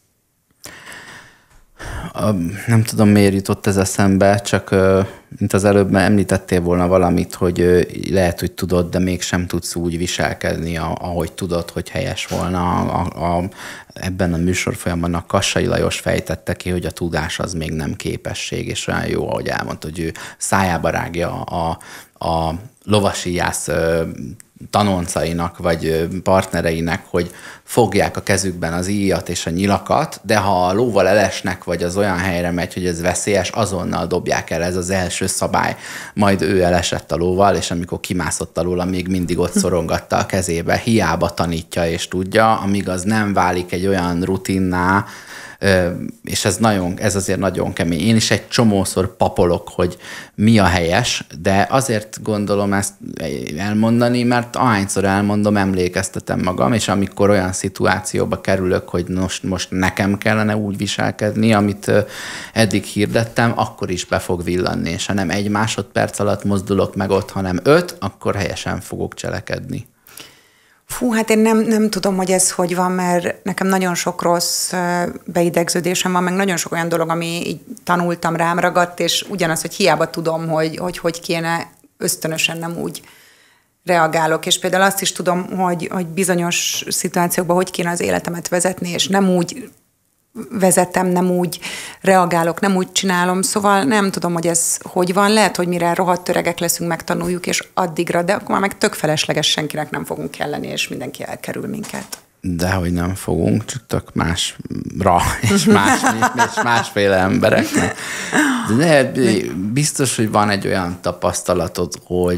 Nem tudom, miért jutott ez eszembe, csak mint az előbb említettél volna valamit, hogy lehet, hogy tudod, de mégsem tudsz úgy viselkedni, ahogy tudod, hogy helyes volna. Ebben a műsorfolyamban a Kassai Lajos fejtette ki, hogy a tudás az még nem képesség, és olyan jó, ahogy elmondta, hogy ő szájába rágja a lovasíjász tanoncainak, vagy partnereinek, hogy fogják a kezükben az íjat és a nyilakat, de ha a lóval elesnek, vagy az olyan helyre megy, hogy ez veszélyes, azonnal dobják el, ez az első szabály. Majd ő elesett a lóval, és amikor kimászott alóla, még mindig ott szorongatta a kezébe, hiába tanítja és tudja, amíg az nem válik egy olyan rutinná, és ez azért nagyon kemény. Én is egy csomószor papolok, hogy mi a helyes, de azért gondolom ezt elmondani, mert ahányszor elmondom, emlékeztetem magam, és amikor olyan szituációba kerülök, hogy most nekem kellene úgy viselkedni, amit eddig hirdettem, akkor is be fog villanni, és ha nem 1 másodperc alatt mozdulok meg ott, hanem 5, akkor helyesen fogok cselekedni. Fú, hát én nem tudom, hogy ez hogy van, mert nekem nagyon sok rossz beidegződésem van, meg nagyon sok olyan dolog, ami így tanultam, rám ragadt, és ugyanaz, hogy hiába tudom, hogy kéne, ösztönösen nem úgy reagálok. És például azt is tudom, hogy bizonyos szituációkban hogy kéne az életemet vezetni, és nem úgy vezetem, nem úgy reagálok, nem úgy csinálom, szóval nem tudom, hogy ez hogy van. Lehet, hogy mire rohadt öregek leszünk, megtanuljuk, és addigra, de akkor már meg tök felesleges, senkinek nem fogunk kelleni, és mindenki elkerül minket. Dehogy nem fogunk, csak tök másra, és másféle embereknek. De biztos, hogy van egy olyan tapasztalatod,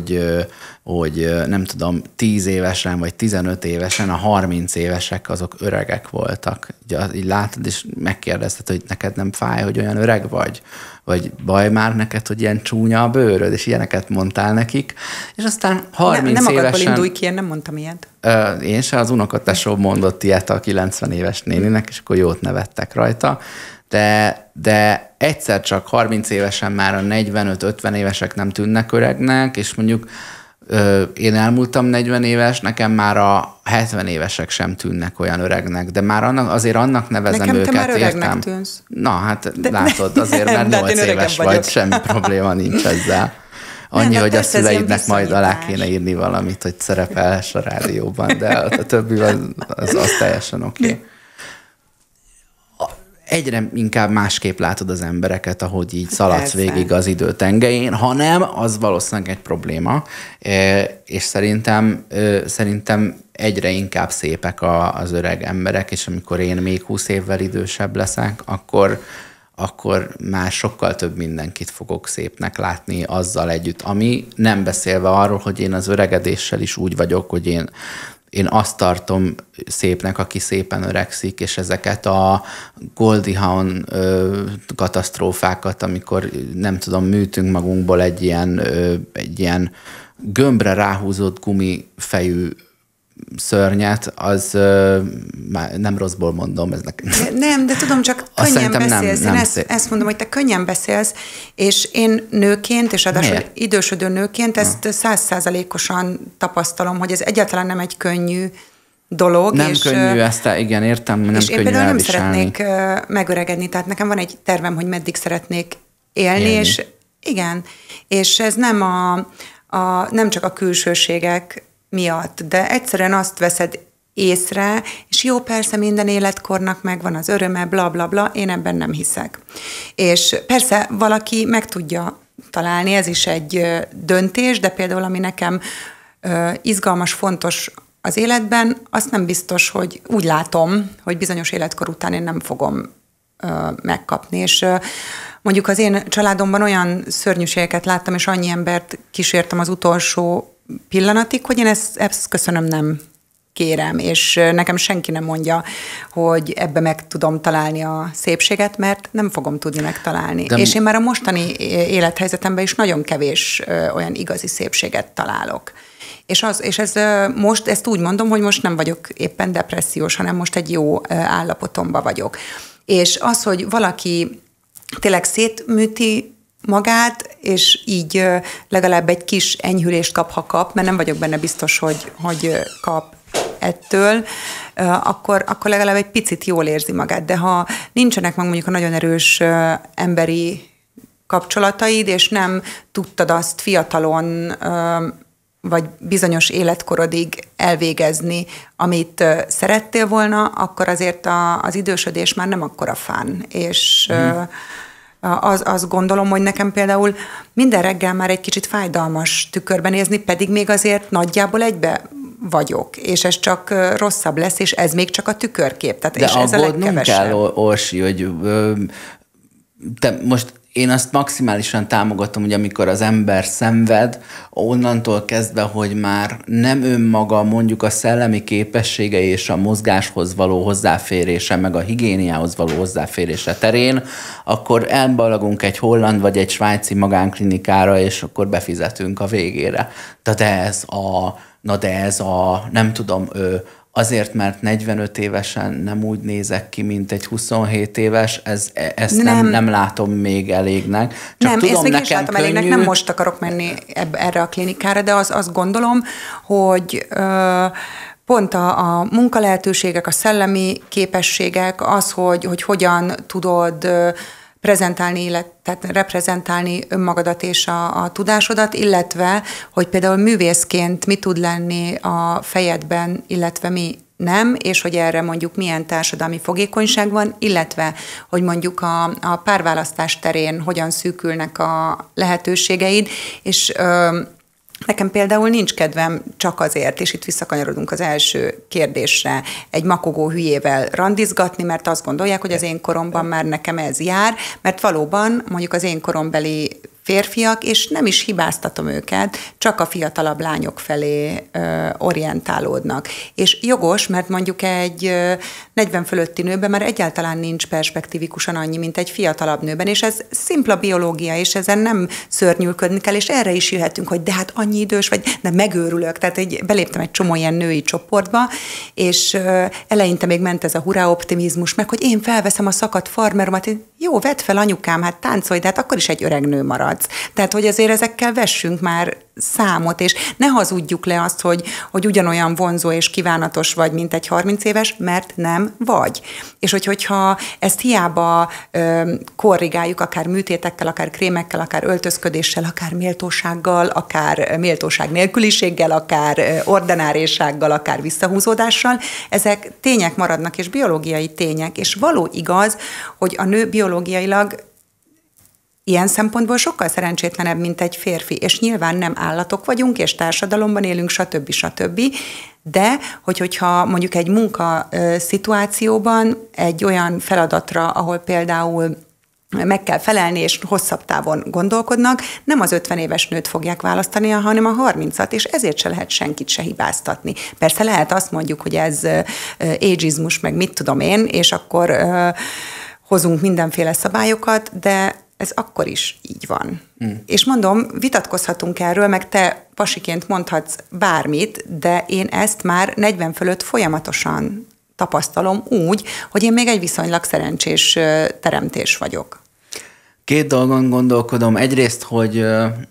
hogy nem tudom, 10 évesen vagy 15 évesen a 30 évesek azok öregek voltak. Így látod, és megkérdezted, hogy neked nem fáj, hogy olyan öreg vagy? Vagy baj már neked, hogy ilyen csúnya a bőröd, és ilyeneket mondtál nekik. És aztán 30 nem évesen... Nem magadból indulj ki, én nem mondtam ilyet. Én se, az unokatesó mondott ilyet a 90 éves néninek, és akkor jót nevettek rajta. De egyszer csak 30 évesen már a 45-50 évesek nem tűnnek öregnek, és mondjuk én elmúltam 40 éves, nekem már a 70 évesek sem tűnnek olyan öregnek, de már azért annak nevezem nekem őket, te már öregnek értem? tűnsz. Na, hát látod, azért mert 8 éves vagy, semmi probléma nincs ezzel. Annyi, hogy a szüleidnek majd alá kéne írni valamit, hogy szerepelhess a rádióban, de a többi az teljesen oké. Egyre inkább másképp látod az embereket, ahogy így szaladsz végig az idő tengelyén, ha nem, az valószínűleg egy probléma, és szerintem egyre inkább szépek az öreg emberek, és amikor én még 20 évvel idősebb leszek, akkor már sokkal több mindenkit fogok szépnek látni azzal együtt, ami nem beszélve arról, hogy én az öregedéssel is úgy vagyok, hogy én azt tartom szépnek, aki szépen öregszik, és ezeket a Goldie Hawn katasztrófákat, amikor nem tudom, műtünk magunkból egy ilyen gömbre ráhúzott gumifejű szörnyet, az nem rosszból mondom. Ez nem, de tudom, csak könnyen beszélsz. Nem én ezt mondom, hogy te könnyen beszélsz, és én nőként, és ráadásul idősödő nőként ezt 100%-osan tapasztalom, hogy ez egyáltalán nem egy könnyű dolog. Nem könnyű ezt, igen, értem, nem és könnyű én például elviselni. nem szeretnék megöregedni, tehát nekem van egy tervem, hogy meddig szeretnék élni. És igen, és ez nem csak a külsőségek miatt, de egyszerűen azt veszed észre, és jó, persze minden életkornak megvan az öröme, bla, bla, bla, én ebben nem hiszek. És persze valaki meg tudja találni, ez is egy döntés, de például ami nekem izgalmas, fontos az életben, azt nem biztos, hogy úgy látom, hogy bizonyos életkor után én nem fogom megkapni, és mondjuk az én családomban olyan szörnyűségeket láttam, és annyi embert kísértem az utolsó pillanatig, hogy én ezt köszönöm, nem kérem, és nekem senki nem mondja, hogy ebbe meg tudom találni a szépséget, mert nem fogom tudni megtalálni. És én már a mostani élethelyzetemben is nagyon kevés olyan igazi szépséget találok. És ez most, ezt úgy mondom, hogy most nem vagyok éppen depressziós, hanem most egy jó állapotomban vagyok. És az, hogy valaki tényleg szétműti magát, és így legalább egy kis enyhülést kap, ha kap, mert nem vagyok benne biztos, hogy kap ettől, akkor legalább egy picit jól érzi magát. De ha nincsenek meg mondjuk a nagyon erős emberi kapcsolataid, és nem tudtad azt fiatalon, vagy bizonyos életkorodig elvégezni, amit szerettél volna, akkor azért az idősödés már nem akkora fun. És azt gondolom, hogy nekem például minden reggel már egy kicsit fájdalmas tükörben nézni, pedig még azért nagyjából egybe vagyok, és ez csak rosszabb lesz, és ez még csak a tükörkép. Tehát, de és ez a aggódnunk kell, Orsi, hogy te most én azt maximálisan támogatom, hogy amikor az ember szenved, onnantól kezdve, hogy már nem önmaga mondjuk a szellemi képessége és a mozgáshoz való hozzáférése, meg a higiéniához való hozzáférése terén, akkor elbalagunk egy holland vagy egy svájci magánklinikára, és akkor befizetünk a végére. De ez a nem tudom, azért, mert 45 évesen nem úgy nézek ki, mint egy 27 éves, ezt nem látom még elégnek. Csak nem, tudom, ezt még nekem is látom elégnek, nem most akarok menni erre a klinikára, de azt gondolom, hogy pont a munkalehetőségek, a szellemi képességek, az, hogy hogyan tudod prezentálni, tehát reprezentálni önmagadat és a tudásodat, illetve, hogy például művészként mi tud lenni a fejedben, illetve mi nem, és hogy erre mondjuk milyen társadalmi fogékonyság van, illetve, hogy mondjuk a párválasztás terén hogyan szűkülnek a lehetőségeid, és nekem például nincs kedvem csak azért, és itt visszakanyarodunk az első kérdésre, egy makogó hülyével randizgatni, mert azt gondolják, hogy az én koromban már nekem ez jár, mert valóban mondjuk az én korombeli férfiak, és nem is hibáztatom őket, csak a fiatalabb lányok felé orientálódnak. És jogos, mert mondjuk egy 40 fölötti nőben már egyáltalán nincs perspektívikusan annyi, mint egy fiatalabb nőben, és ez szimpla biológia, és ezen nem szörnyűködni kell, és erre is jöhetünk, hogy de hát annyi idős vagy, de megőrülök. Tehát beléptem egy csomó ilyen női csoportba, és eleinte még ment ez a hurrá optimizmus, meg hogy én felveszem a szakadt farmeromat, jó, vedd fel anyukám, hát táncolj, de hát akkor is egy öreg nő marad. Tehát, hogy azért ezekkel vessünk már számot, és ne hazudjuk le azt, hogy ugyanolyan vonzó és kívánatos vagy, mint egy 30 éves, mert nem vagy. És hogyha ezt hiába korrigáljuk, akár műtétekkel, akár krémekkel, akár öltözködéssel, akár méltósággal, akár méltóság nélküliséggel, akár ordinárisággal, akár visszahúzódással, ezek tények maradnak, és biológiai tények, és való igaz, hogy a nő biológiailag ilyen szempontból sokkal szerencsétlenebb, mint egy férfi, és nyilván nem állatok vagyunk, és társadalomban élünk, stb. De hogyha mondjuk egy munka szituációban egy olyan feladatra, ahol például meg kell felelni, és hosszabb távon gondolkodnak, nem az 50 éves nőt fogják választani, hanem a 30-at, és ezért se lehet senkit se hibáztatni. Persze lehet azt mondjuk, hogy ez ageizmus, meg mit tudom én, és akkor hozunk mindenféle szabályokat, de ez akkor is így van. És mondom, vitatkozhatunk erről, meg te pasiként mondhatsz bármit, de én ezt már 40 fölött folyamatosan tapasztalom úgy, hogy én még egy viszonylag szerencsés teremtés vagyok. Két dolgon gondolkodom. Egyrészt, hogy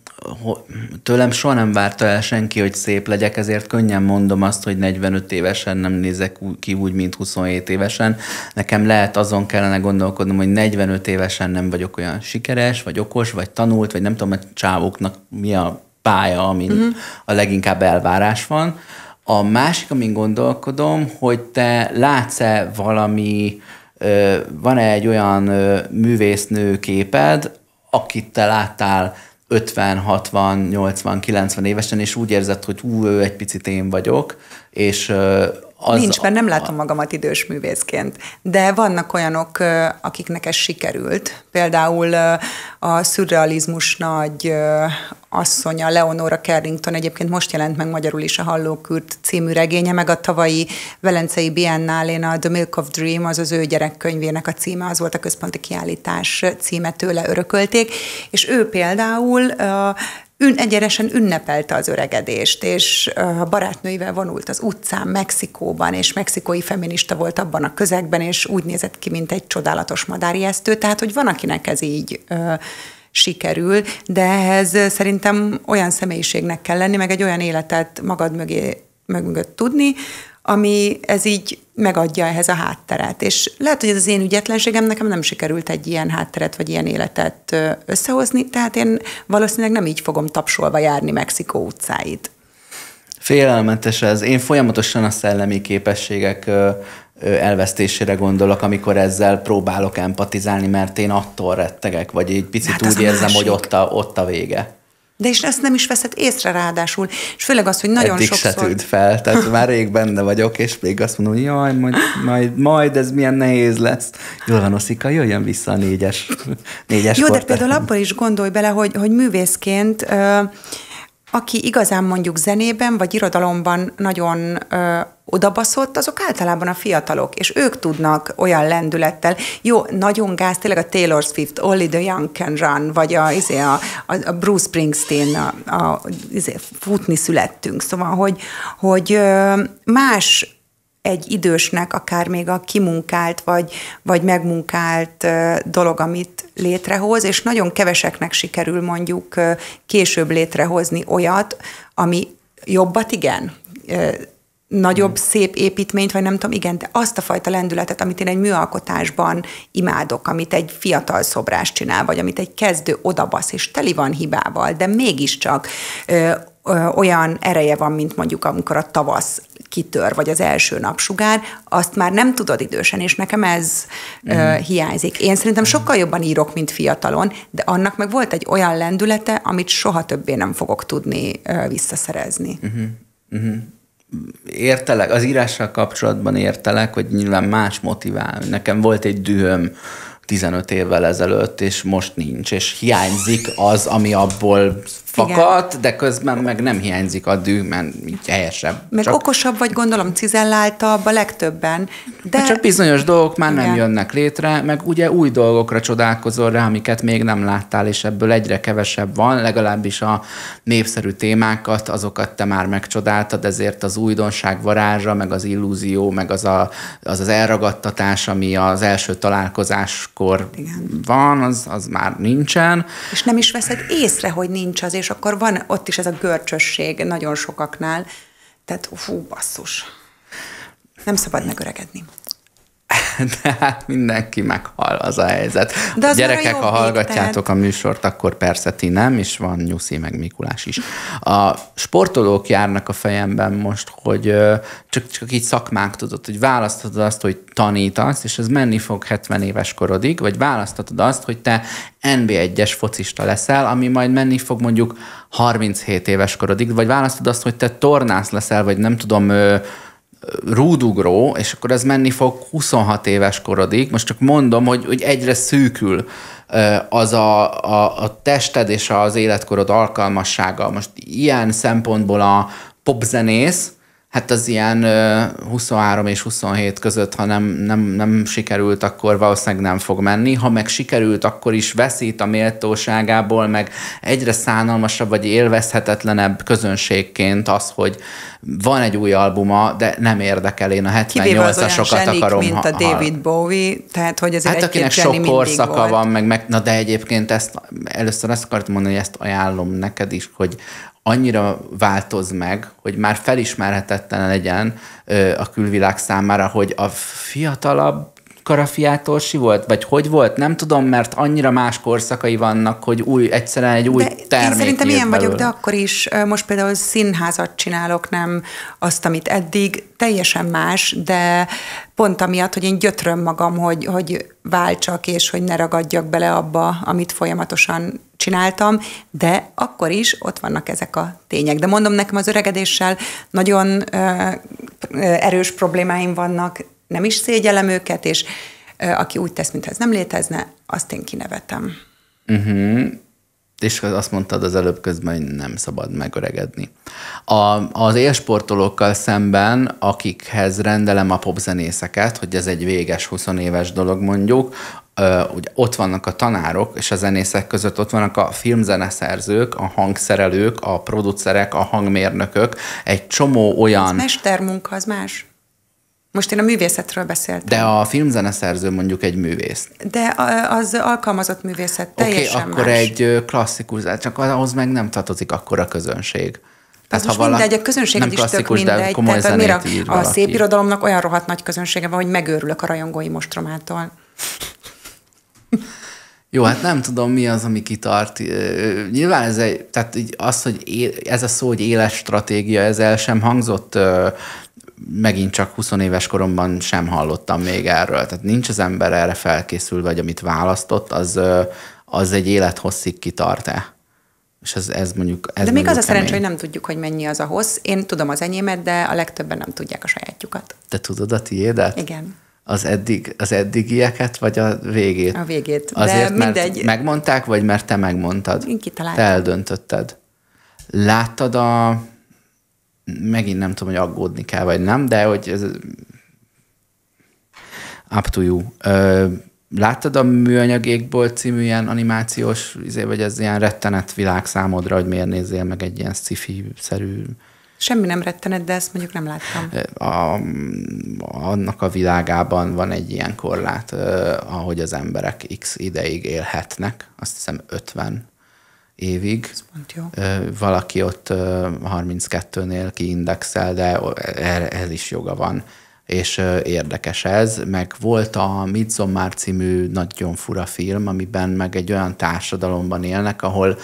tőlem soha nem várta el senki, hogy szép legyek, ezért könnyen mondom azt, hogy 45 évesen nem nézek ki úgy, mint 27 évesen. Nekem lehet azon kellene gondolkodnom, hogy 45 évesen nem vagyok olyan sikeres, vagy okos, vagy tanult, vagy nem tudom, hogy csávóknak mi a pálya, amin a leginkább elvárás van. A másik, amin gondolkodom, hogy te látsz-e valami, van-e egy olyan művésznő képed, akit te láttál 50, 60, 80, 90 évesen, és úgy érzed, hogy ő egy picit én vagyok, és nincs, mert nem látom magamat idős művészként, de vannak olyanok, akiknek ez sikerült. Például a szürrealizmus nagy asszonya, Leonora Carrington, egyébként most jelent meg magyarul is a Hallókürt című regénye, meg a tavalyi Velencei Biennálén a The Milk of Dream, az ő gyerekkönyvének a címe, az volt a központi kiállítás címe, tőle örökölték, és ő például egyenesen ünnepelte az öregedést, és a barátnőivel vonult az utcán, Mexikóban, és mexikói feminista volt abban a közegben, és úgy nézett ki, mint egy csodálatos madárijesztő, tehát, hogy van, akinek ez így sikerül, de ehhez szerintem olyan személyiségnek kell lenni, meg egy olyan életet magad mögött tudni, ami ez így megadja ehhez a hátteret. És lehet, hogy ez az én ügyetlenségem, nekem nem sikerült egy ilyen hátteret, vagy ilyen életet összehozni, tehát én valószínűleg nem így fogom tapsolva járni Mexikó utcáit. Félelmetes ez. Én folyamatosan a szellemi képességek elvesztésére gondolok, amikor ezzel próbálok empatizálni, mert én attól rettegek, vagy egy picit hát úgy érzem, hogy ott a vége. De és ezt nem is veszed észre ráadásul. És főleg az, hogy nagyon eddig sokszor... se tűnt fel, tehát már rég benne vagyok, és még azt mondom, hogy jaj, majd ez milyen nehéz lesz. Jól van, Oszika, jöjjön vissza a négyes Jó, de például abból is gondolj bele, hogy művészként, aki igazán mondjuk zenében vagy irodalomban nagyon odabaszott, azok általában a fiatalok, és ők tudnak olyan lendülettel, jó, nagyon gáz, tényleg a Taylor Swift, Only the Young Can Run, vagy a Bruce Springsteen, futni születtünk, szóval, hogy más egy idősnek akár még a kimunkált, vagy megmunkált dolog, amit létrehoz, és nagyon keveseknek sikerül mondjuk később létrehozni olyat, ami jobbat, igen, nagyobb, szép építményt, vagy nem tudom, igen, de azt a fajta lendületet, amit én egy műalkotásban imádok, amit egy fiatal szobrás csinál, vagy amit egy kezdő odabasz, és teli van hibával, de mégiscsak olyan ereje van, mint mondjuk amikor a tavasz kitör, vagy az első napsugár, azt már nem tudod idősen, és nekem ez hiányzik. Én szerintem sokkal jobban írok, mint fiatalon, de annak meg volt egy olyan lendülete, amit soha többé nem fogok tudni visszaszerezni. Értelek, az írással kapcsolatban értelek, hogy nyilván más motivál. Nekem volt egy dühöm 15 évvel ezelőtt, és most nincs, és hiányzik az, ami abból fakad, de közben meg nem hiányzik a düh, mert így helyesebb. Meg csak okosabb vagy, gondolom, cizelláltabb a legtöbben. De csak bizonyos dolgok már nem jönnek létre, meg ugye új dolgokra csodálkozol rá, amiket még nem láttál, és ebből egyre kevesebb van, legalábbis a népszerű témákat, azokat te már megcsodáltad, ezért az újdonság varázsa, meg az illúzió, meg az elragadtatás, ami az első találkozáskor van, az már nincsen. És nem is veszed észre, hogy nincs az, és akkor van ott is ez a görcsösség nagyon sokaknál. Tehát basszus. Nem szabad megöregedni. De hát mindenki meghal, az a helyzet. De az gyerekek, ha hallgatjátok a műsort, akkor persze ti nem, és van Nyuszi meg Mikulás is. A sportolók járnak a fejemben most, hogy csak így szakmák tudod, hogy választhatod azt, hogy tanítasz, és ez menni fog 70 éves korodig, vagy választhatod azt, hogy te NB1-es focista leszel, ami majd menni fog mondjuk 37 éves korodig, vagy választod azt, hogy te tornász leszel, vagy nem tudom, rúdugró, és akkor ez menni fog 26 éves korodig. Most csak mondom, hogy egyre szűkül az a tested és az életkorod alkalmassága. Most ilyen szempontból a popzenész, hát az ilyen 23 és 27 között, ha nem sikerült, akkor valószínűleg nem fog menni. Ha meg sikerült, akkor is veszít a méltóságából, meg egyre szánalmasabb vagy élvezhetetlenebb közönségként az, hogy van egy új albuma, de nem érdekel, én a 78-asokat akarom. Mint a David Bowie, tehát hogy azért hát akinek sok korszaka van, meg na de egyébként először azt akartam mondani, hogy ezt ajánlom neked is, hogy annyira változ meg, hogy már felismerhetetlen legyen a külvilág számára, hogy a fiatalabb Karafiátorsi volt? Vagy hogy volt? Nem tudom, mert annyira más korszakai vannak, hogy egyszerűen egy új termék. Én szerintem ilyen vagyok, de akkor is most például színházat csinálok, nem azt, amit eddig, teljesen más, de pont amiatt, hogy én gyötröm magam, hogy váltsak, és hogy ne ragadjak bele abba, amit folyamatosan csináltam, de akkor is ott vannak ezek a tények. De mondom, nekem az öregedéssel nagyon erős problémáim vannak, nem is szégyellem őket, és aki úgy tesz, mintha ez nem létezne, azt én kinevetem. És azt mondtad az előbb közben, hogy nem szabad megöregedni. Az élsportolókkal szemben, akikhez rendelem a popzenészeket, hogy ez egy véges 20 éves dolog mondjuk, ugye ott vannak a tanárok, és a zenészek között ott vannak a filmzeneszerzők, a hangszerelők, a producerek, a hangmérnökök, egy csomó olyan... Ez mestermunka, az más. Most én a művészetről beszéltem. De a filmzeneszerző mondjuk egy művész. De az alkalmazott művészet teljesen más. Akkor egy klasszikus, csak ahhoz meg nem tartozik akkor a közönség. Tehát most mindegy, a közönséged is tök mindegy. Tehát a szép irodalomnak olyan rohadt nagy közönsége van, hogy megőrülök a rajongói mostromától. Jó, hát nem tudom, mi az, ami kitart. Nyilván tehát az, hogy ez a szó, hogy éles stratégia, ez el sem hangzott megint csak 20 éves koromban sem hallottam még erről. Tehát nincs az ember erre felkészülve, vagy amit választott, az egy élethosszig kitart-e. És ez mondjuk... De még az a szerencsé, hogy nem tudjuk, hogy mennyi az a hossz. Én tudom az enyémet, de a legtöbben nem tudják a sajátjukat. Te tudod a tiédet? Igen. Az eddigieket, vagy a végét? A végét. Azért, de mert mindegy. megmondták, vagy mert te megmondtad? Én kitaláltam. Te eldöntötted. Láttad megint nem tudom, hogy aggódni kell, vagy nem, de hogy ez up to you. Láttad a Műanyag égbolt című ilyen animációs, vagy ez ilyen rettenet világ számodra, hogy miért nézzél meg egy ilyen sci-fi-szerű... Semmi nem rettenet, de ezt mondjuk nem láttam. Annak a világában van egy ilyen korlát, ahogy az emberek x ideig élhetnek, azt hiszem 50 évig. Ez pont jó. Valaki ott 32-nél kiindexel, de ez is joga van. És érdekes ez, meg volt a Midsommar című nagyon fura film, amiben meg egy olyan társadalomban élnek, ahol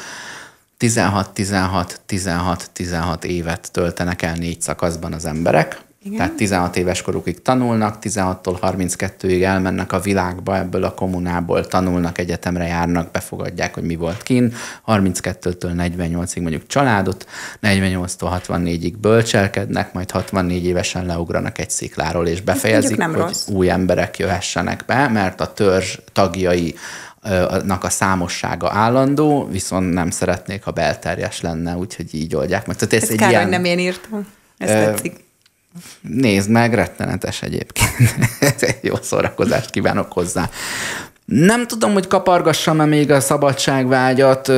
16 évet töltenek el 4 szakaszban az emberek. Igen. Tehát 16 éves korukig tanulnak, 16-tól 32-ig elmennek a világba, ebből a kommunából tanulnak, egyetemre járnak, befogadják, hogy mi volt kint, 32-től 48-ig mondjuk családot, 48-tól 64-ig bölcselkednek, majd 64 évesen leugranak egy szikláról, és befejezik, hogy rossz. Új emberek jöhessenek be, mert a törzs tagjai a számossága állandó, viszont nem szeretnék, ha belterjes lenne, úgyhogy így oldják meg. Tehát ez kár, hogy nem én írtam. Ez tetszik. Nézd meg, rettenetes egyébként. Jó szórakozást kívánok hozzá. Nem tudom, hogy kapargassam-e még a szabadságvágyat.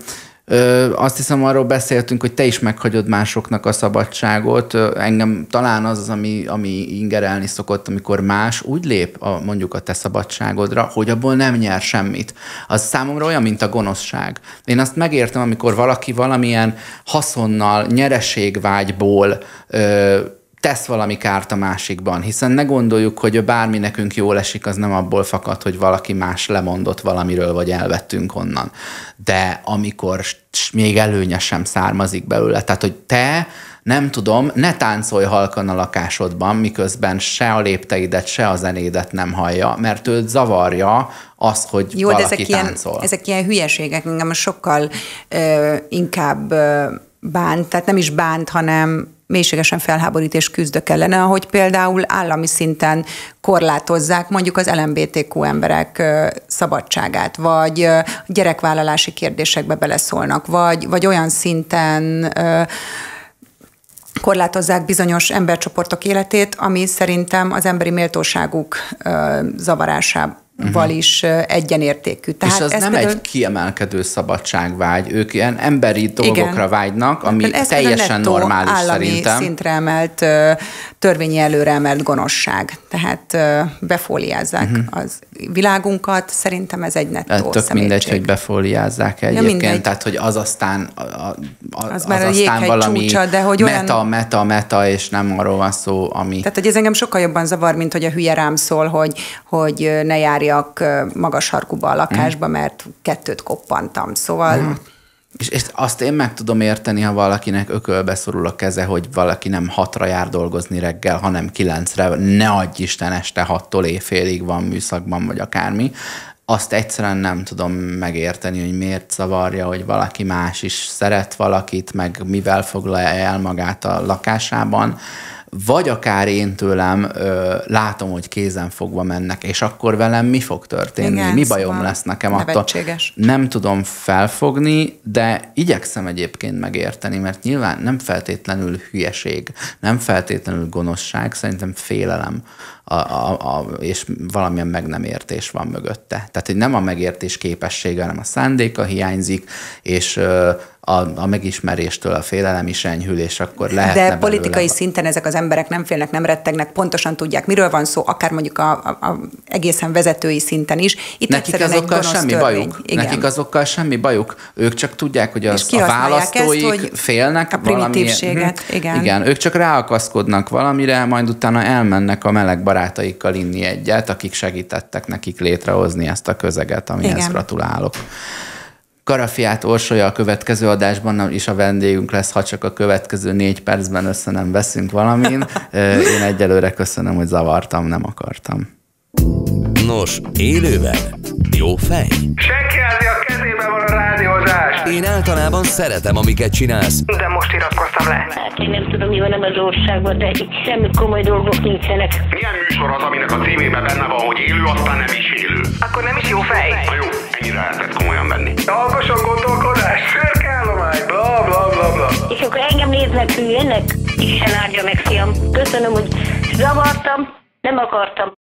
Azt hiszem, arról beszéltünk, hogy te is meghagyod másoknak a szabadságot. Engem talán az, ami ingerelni szokott, amikor más úgy lép mondjuk a te szabadságodra, hogy abból nem nyer semmit. Az számomra olyan, mint a gonoszság. Én azt megértem, amikor valaki valamilyen haszonnal, nyereségvágyból tesz valami kárt a másikban, hiszen ne gondoljuk, hogy bármi nekünk jól esik, az nem abból fakad, hogy valaki más lemondott valamiről, vagy elvettünk onnan. De amikor még előnye sem származik belőle, tehát, hogy te, nem tudom, ne táncolj halkan a lakásodban, miközben se a lépteidet, se a zenédet nem hallja, mert őt zavarja az, hogy jó, valaki táncol. Ezek ilyen hülyeségek, engem sokkal inkább bánt, tehát nem is bánt, hanem mélységesen felháborít és küzdök ellene, ahogy például állami szinten korlátozzák mondjuk az LMBTQ emberek szabadságát, vagy gyerekvállalási kérdésekbe beleszólnak, vagy olyan szinten korlátozzák bizonyos embercsoportok életét, ami szerintem az emberi méltóságuk zavarásában is egyenértékű. Tehát és az nem egy kiemelkedő szabadságvágy, ők ilyen emberi dolgokra vágynak, ami teljesen normális szerintem. Állami szintre emelt, törvényi előre emelt gonoszság. Tehát befóliázzák az világunkat, szerintem ez egy nettó szemétség. Tök mindegy, hogy befóliázzák egyébként, ja, tehát hogy az aztán valami csúcsa, de hogy meta, és nem arról van szó, ami... Tehát, hogy ez engem sokkal jobban zavar, mint hogy a hülye rám szól, hogy ne járjak magas sarkuba a lakásba, mert 2 koppantam. Szóval... És azt én meg tudom érteni, ha valakinek ökölbe szorul a keze, hogy valaki nem 6-ra jár dolgozni reggel, hanem 9-re, ne adj Isten, este 6-tól éjfélig van műszakban, vagy akármi. Azt egyszerűen nem tudom megérteni, hogy miért zavarja, hogy valaki más is szeret valakit, meg mivel foglalja el magát a lakásában. Vagy akár én tőlem látom, hogy kézen fogva mennek, és akkor velem mi fog történni? Igen, mi bajom szóval lesz nekem attól? Nem tudom felfogni, de igyekszem egyébként megérteni, mert nyilván nem feltétlenül hülyeség, nem feltétlenül gonoszság, szerintem félelem, és valamilyen meg nem értés van mögötte. Tehát, hogy nem a megértés képessége, hanem a szándéka hiányzik, és a megismeréstől a félelem is enyhül, és akkor lehetne de politikai szinten ezek az emberek nem félnek, nem rettegnek, pontosan tudják, miről van szó, akár mondjuk a egészen vezetői szinten is. Itt nekik azokkal semmi bajuk. Nekik azokkal semmi bajuk. Ők csak tudják, hogy a választóik ezt, félnek a primitívséget. Igen, ők csak ráakaszkodnak valamire, majd utána elmennek a meleg barátaikkal inni egyet, akik segítettek nekik létrehozni ezt a közeget, amihez gratulálok. Karafiát Orsolya a következő adásban is a vendégünk lesz, ha csak a következő 4 percben össze nem veszünk valamin. Én egyelőre köszönöm, hogy zavartam, nem akartam. Nos, élőben jó fej? Senki a kezében van a rádiózás. Én általában szeretem, amiket csinálsz. De most iratkoztam le. Hát én nem tudom, mi van az országban, de itt semmi komoly dolgok nincsenek. Milyen műsor az, aminek a címében benne van, hogy élő, aztán nem is élő? Akkor nem is jó fej. Na jó, ennyire lehetett komolyan venni. Hallgasson gondolkodás, szürkeállomány, bla bla bla bla. És akkor engem néznek hülyének? Isten áldja meg, fiam. Köszönöm, hogy zavartam, nem akartam.